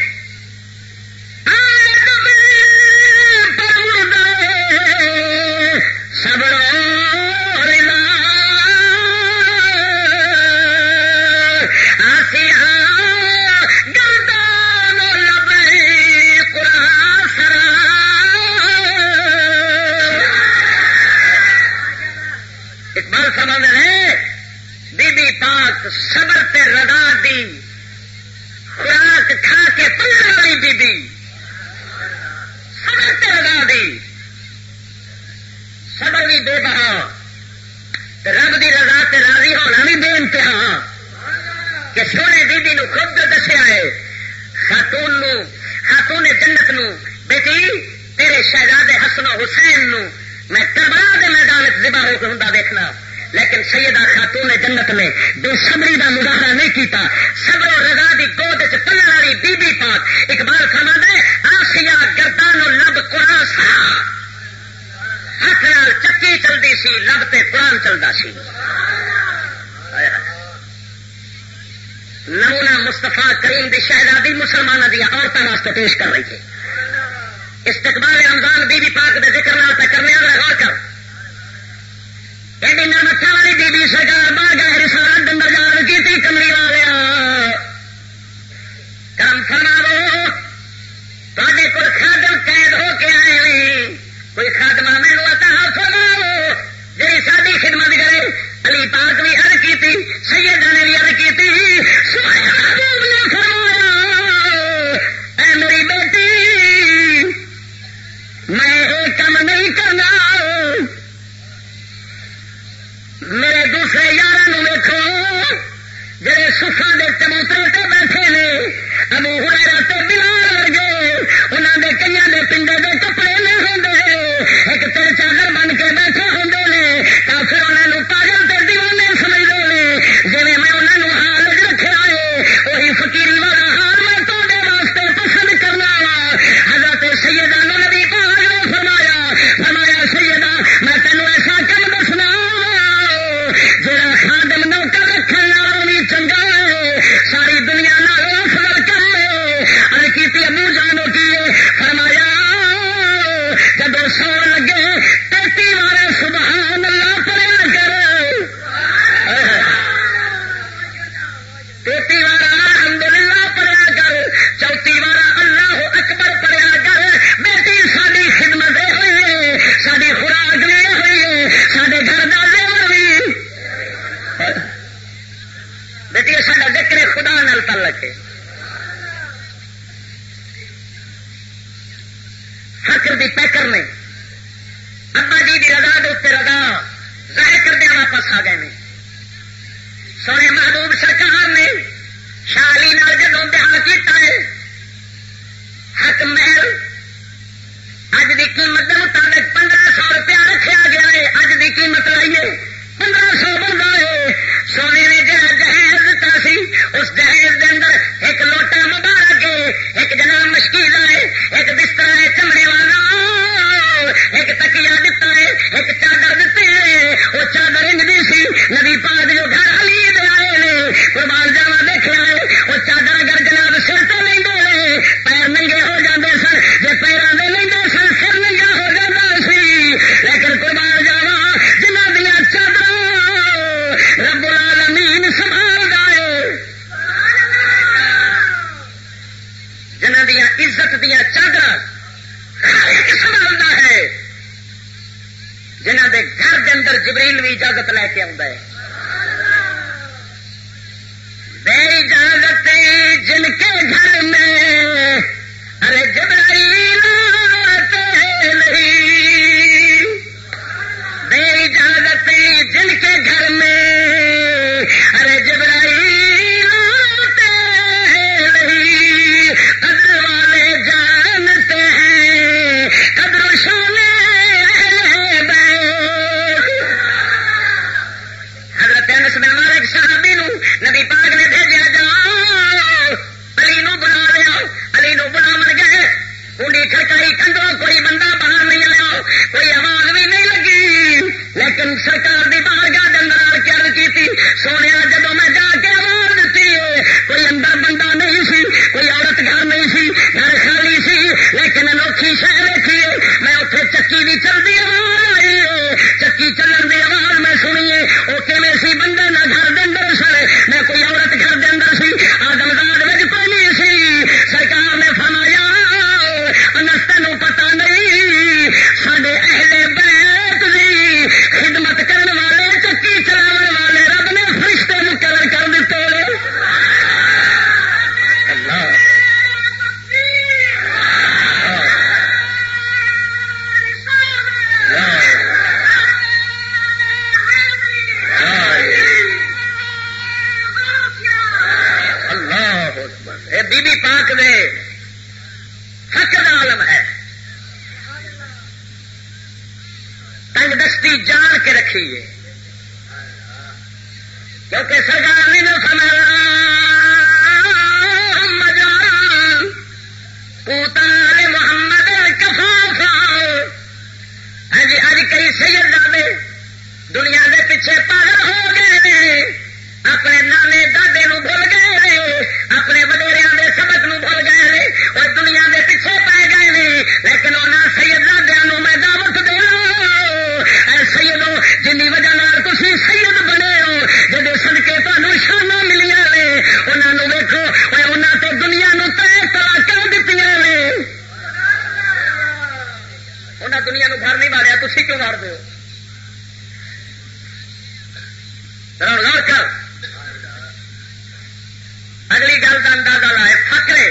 صبر تے رضا دی خوراک کھا کے پلن والی بی بی صبر تے رضا دی صبر بھی بے بہا رب دی رضا تے راضی ہونا بھی بے انتہا کہ سونے بی بی نو خود دسیا ہے خاتون نو خاتون جنت نو بیٹی تیرے شہزادے حسن و حسین نو میں کربلا دے میدان ذبح ہو کے ہوں دیکھنا لیکن سیدہ خاتون جنت نے بے صبری کا مظاہرہ نہیں کیتا صبر و رضا دی گود چ پلن والی بی بی پاک اقبال فرماتا ہے آسیا گردان و لب قرآن سا ہاتھ نال چکی چلتی سی لب تے قرآن چلتا سی نمونہ مصطفیٰ کریم دی شہزادی مسلمانوں دیا عورتوں واسطے پیش کر رہی ہے استقبال رمضان بی بی پاک دے ذکر نال پہ کرنے والا غور کر ایڈی نرمتا والی بی بی سرکار باہر گئے رسالت اندر جان کی تھی کملی والے کرم فرماو تے کو خادم قید ہو کے آئے ہوئی کوئی خادمہ مینو عطا فرماؤ جی ساری خدمت کرے علی پاک بھی عرض کی تھی سیدہ نے بھی عرض کی تھی سونے محبوب نے فرمایا اے میری بیٹی میں ایک کام نہیں کرنا میرے دوسرے یار ویکو جڑے سفا دے چبوترے تے بیٹھے نے ابو ہریرہ تے بلال ورگے انہوں دے کئی دے پنڈے دے کپڑے نہیں ہوندے ایک تیر چادر بن کے بیٹھے ہوندے نے کافر انہوں پاگل تے دیوانے سمجھتے ہیں جی میں انہوں حال رکھا ہے وہی فقیری والا حال میں تھوڑے واسطے پسند کرنا وا حضرت سیدہ نبی پاک نے فرمایا فرمایا سیدہ میں تینوں ایسا کم دسنا جڑا خادم نوکر رکھنے والوں بھی چنگا ہے ساری دنیا نالوں افضل کر لے ارے کیتی ابو جانو کی فرمایا جب سو لگے تیتی بار سبحان اللہ پڑھیا کر تیتی بار الحمدللہ پڑھیا کر چوتھی بار اللہ اکبر پڑھیا کر بیٹی ساری خدمت ہوئی ہے ساری خوراک بھی ہوئی ہے سارے گھر کا زیور بھی بیٹی سارا ذکر خدا نال تعلق ہے فخر دی پیکر نے ابا جی کی رضا دے اتنے رضا ظاہر کردیا واپس آ گئے ہیں سونے محبوب سرکار نے شاہ علی نال جدوں بیاہ کیتا ہے حق محل اج دی قیمت کے مطابق پندرہ سو روپیہ رکھا گیا ہے اج دی قیمت لائیے پندرہ سو بنتا ہے سونے نے جہاں جہیز دتا سی اس جہیز کے اندر ایک لوٹا مبارک ہے ایک جناب مشکیزہ ہے ایک بستر ہے چمڑے والا ایک تکیا دتا ہے ایک چادر دیتے ہیں وہ چادر انجی سی نبی پاک جو گھر علی دے آئے نے قربان جاوا دیکھا ہے وہ چادر اگر جناب سر تو نہیں دے پیر ننگے ہو جاتے سن جی پیروں میں نہیں دے سن سر ننگا ہو جاتا سی لیکن قربان جاوا جنہ دیا چادر رب العالمین سنبھالتا ہے جنہ دیا عزت دیا چادر سنبھالتا ہے جنہ دے گھر کے اندر جبریل بھی اجازت لے کے آتا ہے بے اجازت جن کے گھر میں ارے جبرائیل آتے نہیں بے اجازت جن کے گھر میں ارے جبرائیل آتے نہیں قدر والے جانتے ہیں قدر شانے حضرت انس بن مالک صحابی نو نبی پاک نے بھیجا جاؤ علی نو بلا لیا علی نو بلا مر گئے کنڈی کھڑکائی کنڈو کوئی بندہ باہر نہیں لیا کوئی آواز بھی نہیں لگی لیکن سرکار دی بارگاہ دے اندر آ کے عرض کی تھی سونے جدو میں جا کے آواز دیتی ہے کوئی اندر بندہ نہیں سی کوئی عورت گھر نہیں سی گھر خالی سی لیکن انوکھی شہ دیکھی ہے میں اتنے چکی دی چلتی آواز آئی ہے چکی چلن دی آواز میں سنیے وہ کیویں سی بندے نہ گھر دے اندر سڑے نہ کوئی عورت گھر دے اندر سی آدمزاد وچ کوئی نہیں سی سرکار نے فرمایا انس تینوں پتہ نہیں ساڈے اہل بیت دی خدمت کرنے والے چکی چلاون والے رب نے فرشتے مقرر کر دیتے اللہ اے بی بی پاک دے فخر دا عالم ہے تنگ دستی جان کے رکھی ہے کیونکہ سرکار نے فرمایا مجان پوتال محمد کفافا اج اج کئی سیدزادے دنیا دے پیچھے پاگل ہو گئے نے اپنے نانے دادے نو بھول گئے نے اپنے وڈیریاں دے سبق نو بھول گئے نے اور دنیا دے پیچھے پے گئے نے لیکن انہاں سیدزادیاں نو میں دعوت دینا اے سیدو جن دی وجہ نال تھی کیوں مار دو؟ غور کر. اگلی گل کا اندازہ لائے. فقرے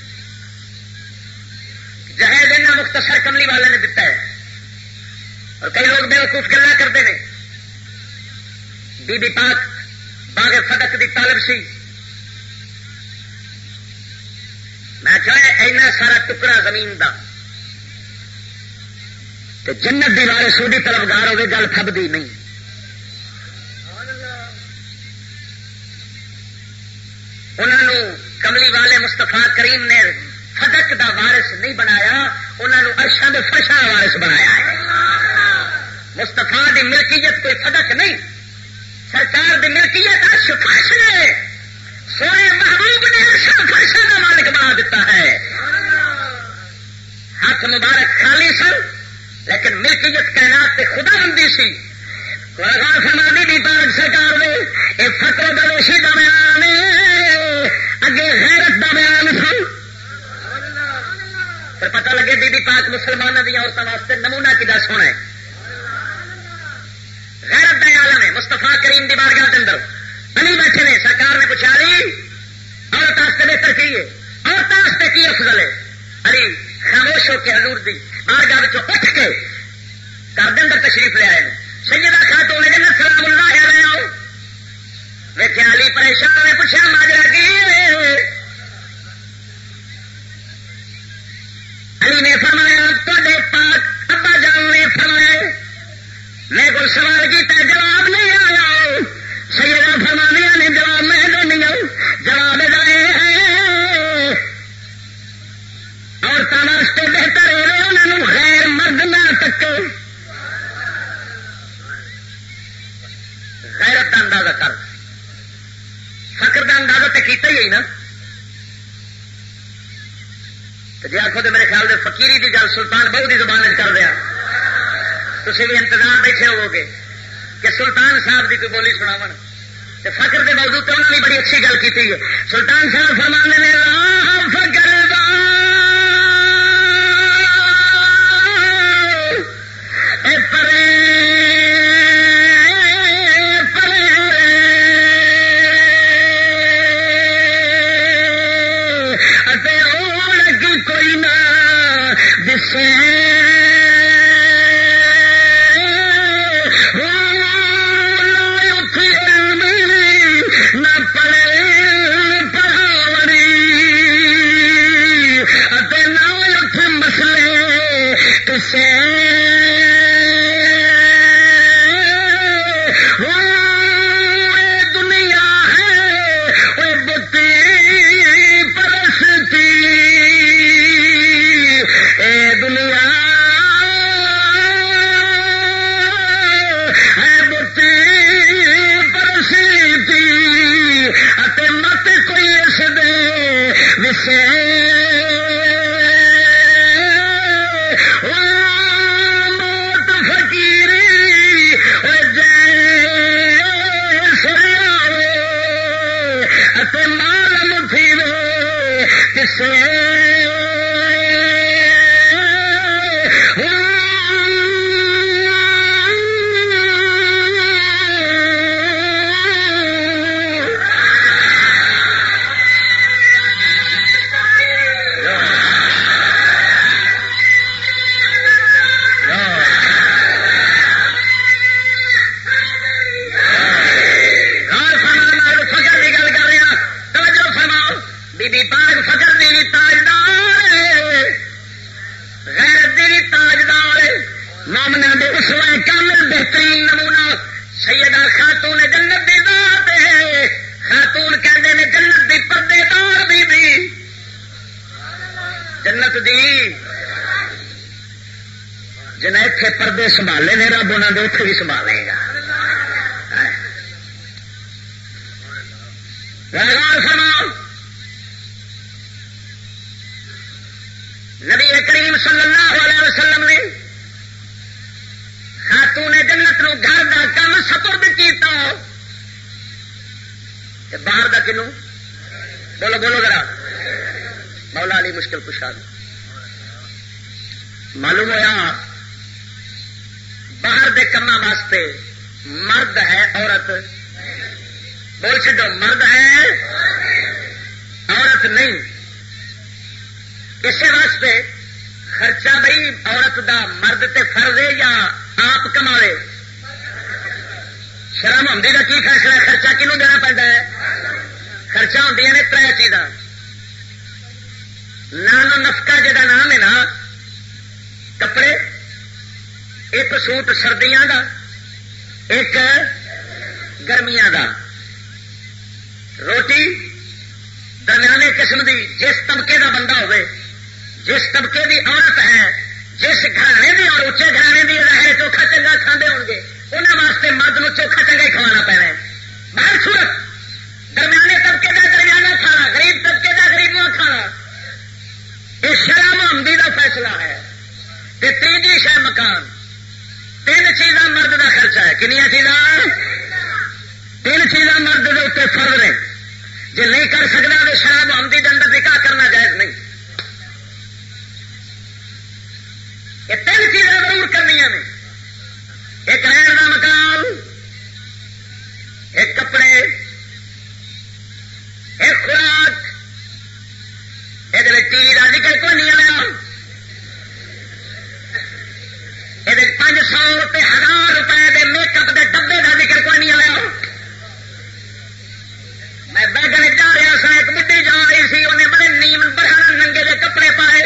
جہیز اتنا مختصر کملی والے نے دیتا ہے اور کئی لوگ بے وقوف گلا کرتے ہیں. بی بی پاک باغ صدق دی طالب سی. میں چاہے اینا سارا ٹکڑا زمین دا تے جنت دی وارث سودی طلبگار ہوگی گل پھبدی نہیں. انہوں کملی والے مستفا کریم نے صدق دا وارث نہیں بنایا, انہوں عرشاں دے فرشاں دا وارث بنایا ہے. مستفا دی ملکیت کوئی صدق نہیں, سرکار دی ملکیت عرش فرش نے. سونے محبوب نے عرشاں فرشاں دا مالک بنا دیتا ہے. ہاتھ مبارک خالی سن لیکن ملکیت کائنات تے خدا بندی سی. فرمانی بھی پاک سرکار نے یہ فقر دروشی کا بیان اگے غیرت کا بیان سن. پھر پتہ لگے بی بی پاک مسلمانوں دیا عورتوں واسطے نمونہ کدا سونا ہے. غیرت کا عالم ہے. مستفا کریم دی بارگاہ کے اندر علی بیٹھے نے, سرکار نے پوچھا علی عورت واسطے بہتر کی ہے, عورت واسطے کی افضل ہے؟ علی خاموش ہو کے حضور دی بارگاہ اٹھ کے گھر کے اندر تشریف لے آئے. سیدہ خاتون جنت سلام اللہ علیہ ویکھیا علی پریشان نے پوچھا ماجرا کی؟ علی نے فرمایا تے پاک ابا جان نے فرمایا میں کوئی سوال کیا جواب نہیں آیا. سیدہ فرمانیاں نے جواب میں دینی ہوں. جواب دے عورتوں واسطے بہتر ہے انہوں غیر مرد نہ تکے. غیرت کا اندازہ کر, فقر کا اندازہ تو کیتا ہی نا. جی آخو تو میرے خیال سے فقیری کی گل سلطان بہو کی زبان کر دیا تھی بھی انتظار بیٹھے ہو گے کہ سلطان صاحب کی کوئی بولی سناو. فقر کے موضوع تو انہوں نے بڑی اچھی گل کی ہے. سلطان صاحب فرمانے نے فقر پردے سنبھالے نے رب انہوں نے اتنے بھی سنبھالے گا. فرماؤ نبی کریم صلی اللہ علیہ وسلم نے خاتون جنت نو گھر کا کام سپرد کیتا باہر کا کنو بولو بولو ذرا مولا علی مشکل کشا. معلوم ہوا باہر دے کما واسطے مرد ہے عورت بول چڈو مرد ہے عورت نہیں. اسی واسطے خرچہ بھائی عورت دا مرد تے فرض ہے یا آپ کماوے؟ شرم ہوں کا کی فیصلہ؟ خرچہ کنوں دینا پڑتا ہے؟ خرچہ ہوں نے تر چیزاں. نانو نفقہ جہاں نام ہے نا کپڑے، ایک سوٹ سردیاں دا، ایک گرمیاں دا، روٹی درمیانے قسم دی جس طبقے دا بندہ ہوئے، جس طبقے دی عورت ہے، جس گھرانے دی اور اچے گھرانے دی ظاہر چوکھا چنگا کھاندے ہون گے انہوں واسطے مرد نو چوکھا چنگا ہی کھوانا پینا ہے. باہر صورت درمیانے طبقے دا درمیانہ کھانا، غریب طبقے دا غریبوں کھانا، یہ شرع محمدی دا فیصلہ ہے. تیجی شہ مکان. تین چیزاں مرد دا خرچہ ہے. کنیا چیزاں؟ تین چیزاں مرد دے اتنے فرض نے. جی نہیں کر سکتا تو شرع محمدی دے اندر نکاح کرنا جائز نہیں. یہ تین چیزاں ضرور کرنی نے. ایک رہن کا مکان، ایک کپڑے، ایک خوراک. یہ ٹی وی کا ذکر کوئی نہیں آیا. یہ پانچ سو روپے ہزار روپئے کے میک اپ کے ڈبے کا ذکر کوئی نہیں آیا. میں بیگن جا رہا سا، ایک بڈی جا رہی سی، انہیں بڑے نیم بڑھا ننگے کے کپڑے پائے.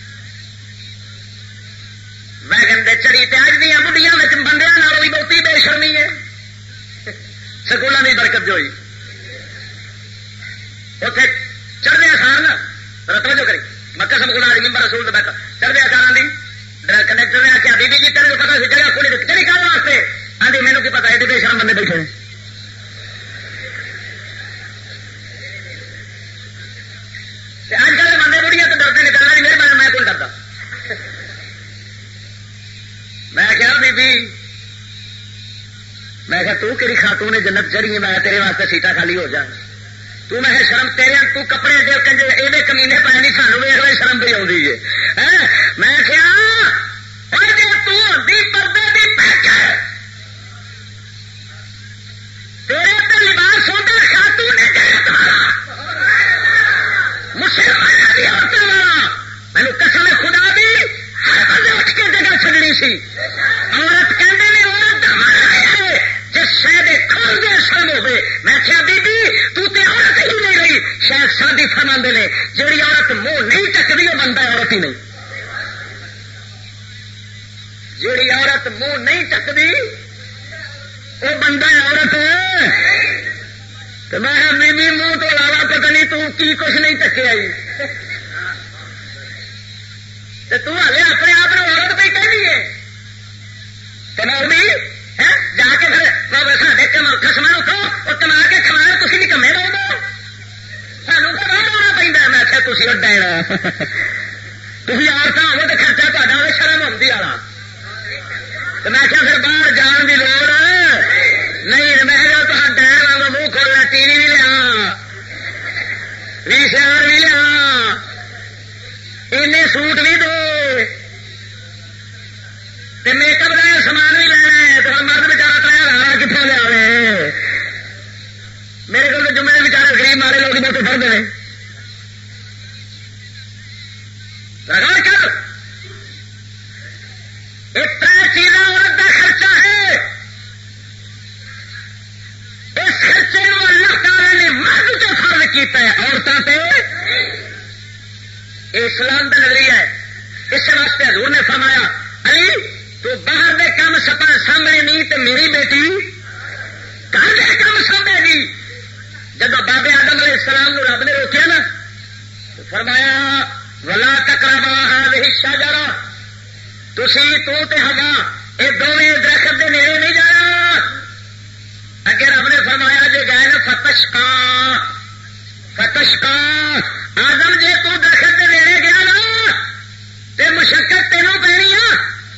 ویگن دے چڑی تے اج دیا بڑھیاں بندیاں نال بھی بہتی بے شرمی ہے. سکولوں کی برکت جو ہوئی اتنے چڑھدیا سار نا توجہ کری مکہ سب گلا ممبر رسول بیٹھا چڑھدیا سارا دی کنڈکٹر نے آخیا بی بی جی تیرے کو پتا سی جگہ کھولی چڑی کھانے واسطے آدھی مینو کی پتا ایڈے بے شرم بندے بیٹھے اج کل بندے بڑھیا تو ڈرتے نکلنا جی میرے بارے میں کون ڈرتا. میں کیا بی بی میں کہ تیری خاتون نے جنت چڑھی ہے، میں تیرے واسطے سیٹاں خالی ہو جان. تو میں شرم تیرے تو کپڑے دے کنجے ایویں کمینے پائے نہیں سانو ویخ لے شرم پہ آئی ہے. میں کیا دی پردے دی پیکر تیرے تو لباس ہوتا خاتون نے مسلمان کی عورتوں والا. مینو قسم خدا دی ہر بندے اٹھ کے جگہ چڑنی سی. عورت کہندے نے عورت دا مانا ہے جس شاید کھول دے شرم ہوئے. میں کیا بی بی تو تے عورت ہی نہیں رہی. شاید سادی فرماندے نے جیڑی عورت منہ نہیں چکتی وہ بندہ عورت ہی نہیں. جیڑی عورت منہ نہیں چکتی وہ بندہ عورت ہے. تو میں بی بی منہ تو علاوہ پتہ نہیں تو کی کچھ نہیں چکے آئی. تو ہلے اپنے آپ کو عورت پہ کہنی ہے بھی جا کے پھر سارے خسما اٹھو اور کما کے کھانا تھی بھی کمے رہو گے. سانو تو باہر آنا پہ. میں آخیا تھی اڈا تھی عورتیں ہو تو خرچہ تا شرم آمدی والا. تو میں آخیا پھر باہر جان کی لوڑ نہیں. میں تو ڈائر والا منہ کھولنا ٹی وی بھی لیا وی سی آر بھی لیا اینے سوٹ بھی دو میک اپ کا سامان بھی لینا ہے. تو مرد بچارا ترایا کتوں لیا. میرے کو جمعے بچارے غریب مارے لوگ بہت فرد ہیں. کر ایک تر چیزاں عورت کا خرچہ ہے. اس خرچے کو اللہ تعالی نے مرد سے فرض کیتا ہے عورتوں پہ. اسلام کا نظریہ ہے. اس واسطے حضور نے فرمایا علی تو باہر دے کام سپا سامنے نہیں تو میری بیٹی کہاں دے کام سامنے گی. جب بابے آدم علیہ السلام نے رب نے روکیا نا تو فرمایا ولا تقربا هذه الشجرہ تسی تو تے ہوا یہ دونوں درخت دے نیڑے نہیں جانا. اگے رب نے فرمایا جی گئے نا فتشقا فتشقا آدم جی تو درخت دے نیڑے گیا نا تے مشقت تینوں پینی آ.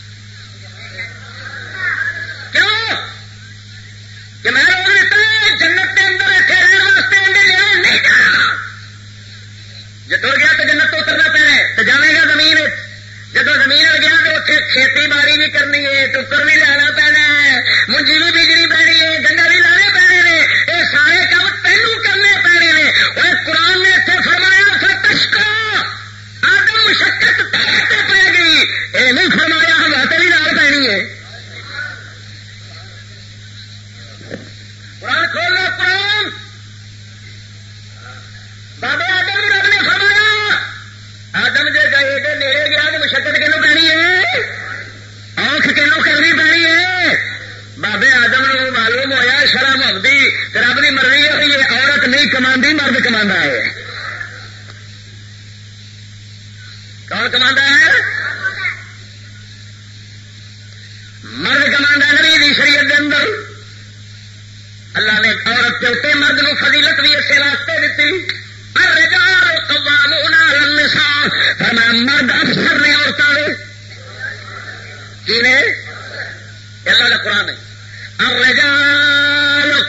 کیوں کہ میں روک دیتا جنت کے اندر اتنے رہنے واسطے اندر لیا نہیں جانا. جب تر گیا تو جنت تو اترنا پینا تو جائے گا زمین. جب زمین گیا تو اتنے کھیتی باڑی بھی کرنی ہے ٹکر بھی لینا بھی مرد کما ہے. کون کما ہے؟ مرد کما نبی دی شریعت کے اندر. اللہ نے عورت کے اتنے مرد نو فضیلت بھی اسے واسطے دیتی. الرجال قوامون علی النساء، فرمایا مرد افسر نے عورتوں نے. کی نے؟ اللہ کا قرآن ہے. الرجال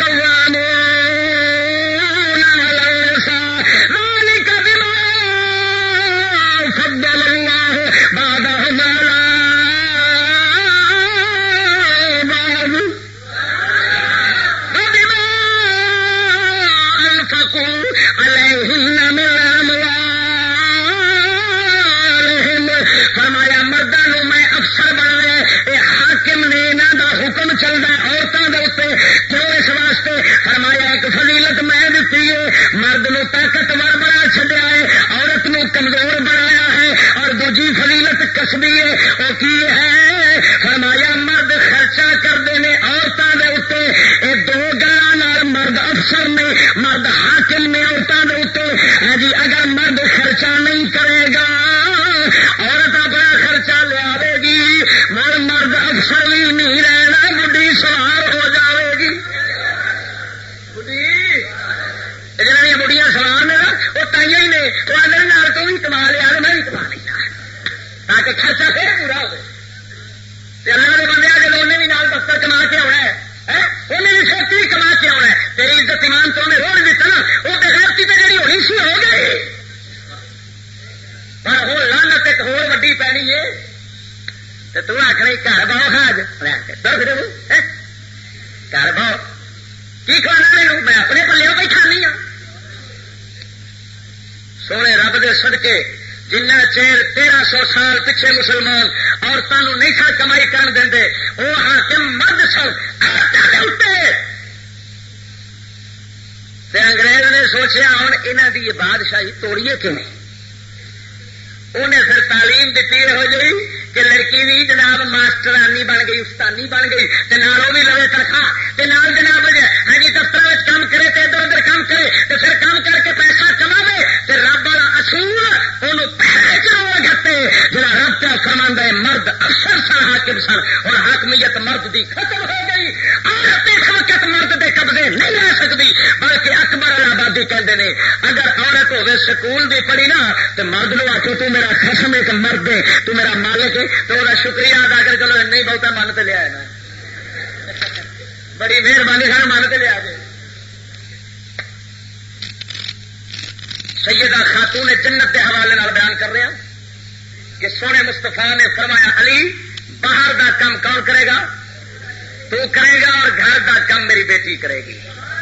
قوامون علی النساء ذلك بما فضل الله بعضهم على بعض وبما أنفقوا عليهن من أموالهم. فرمایا مردوں میں افسر بنایا. یہ حاکم نے انہوں کا حکم چلتا عورتوں کے اتنے. کیوں؟ اس واسطے فرمایا ایک فضیلت میں دیتی ہے. مرد نو طاقتور بنا چڈیا ہے، عورت نو کمزور بنایا ہے. اور دوجی فضیلت کسبی ہے، وہ کی ہے؟ فرمایا مرد خرچہ کرتے ہیں عورتوں کے اتنے. یہ دو گلوں مرد افسر نے، مرد حاکم نے عورتوں کے اتنے. ہاں جی، اگر مرد خرچہ نہیں کرے گا عورت اپنا خرچہ لیا گی. مر مرد افسر بھی نہیں رہنا، بڑھی سوار ہو جائے گی. بڑھی جنہیں بڑھیاں سوار نے نا وہ تائیں ہی نے تو آدھے نال تو بھی کما لیا میں بھی کما لینا تاکہ خرچہ پھر پورا ہو. اللہ نے بندے جب انہیں بھی نال دفتر کما کے آنا ہے، انہیں بھی سوچی بھی کما کے آنا ہے. تیری عزت ایمان تو انہیں روڑ دیتا نا، وہ بغیرتی تو جی ہونی سی ہو گئی. پر ہو لانت ایک ہور وڈی پینی ہے تو تو آخری گھر باؤ خاج در پھر گھر باؤ کی کھانا میرے میں اپنے پلوں پہ کھانی ہوں. سونے رب دے صدقے جنہ چیر تیرہ سو سال پیچھے مسلمان عورتوں نہیں سر کمائی کر دیں وہ حاکم مرد سن انگریز نے سوچیا ہوں یہاں کی یہ بادشاہی توڑیے کیوں. انہیں پھر تعلیم دیتی ہو جی کہ لڑکی بھی جناب ماسٹرانی بن گئی، استانی بن گئی، نالوں بھی لوے تنخواہ نال جناب ہاں جی دفتر میں کام کرے تو ادھر ادھر کام کرے تو پھر کام کر کے پیسہ کما تو رب والا اصول انہوں پہلے چلو گھٹے جہاں رب کا فرما ہے. مرد افسر سن حاکم سن اور حاکمیت مرد دی ختم ہو گئی. عورت اس وقت مرد دے قبضے نہیں رہ سکتی بلکہ اکبر آبادی کہتے ہیں. اگر عورت ہوے سکول دی پڑھی نا تو مرد نو آخو تو میرا خسم ایک مرد ہے، تو میرا مالک ہے، تو وہ شکریہ ادا کر چلو نہیں بہتا من تو لیا ہے نا، بڑی مہربانی سر من تو لیا جائے. سیدہ خاتون جنت کے حوالے بیان کر رہے ہیں کہ سونے مصطفیٰ نے فرمایا علی باہر دا کام کون کرے گا؟ تو کرے گا، اور گھر دا کام میری بیٹی کرے گی.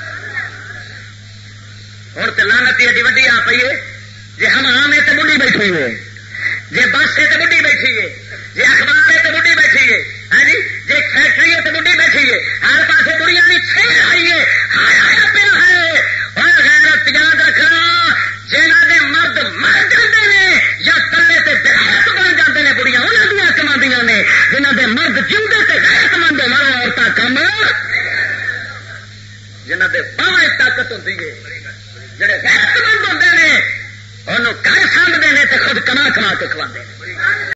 ہوں تو لانتی ایڈی وڈی آ پی ہے جی ہم آم ہے تو بڑھی بیٹھی ہے، جی بس ہے تو بڑھی بیٹھی ہے، جی اخبار ہے تو بڑھی بیٹھی ہے، ہاں جی جی فیکٹری ہے تو بڑھی بیٹھی ہے. ہر پاس بڑھیا بھی چھ آئی ہے. آیا پیا ہے اور غیرت یاد رکھنا جہاں دے مرد مر جاتے ہیں یا تلے تے بغیرت بن جاتے ہیں بڑھیا انہوں دیا کماندیاں نے. جنہوں دے مرد جیوندے تے غیرت مند ہو عورتیں کم جنہوں دے باہیں طاقت ہوتی ہے جڑے غیرت مند ہوتے ہیں انہوں گھر سانبھتے ہیں تو خود کما کما کے کھوا.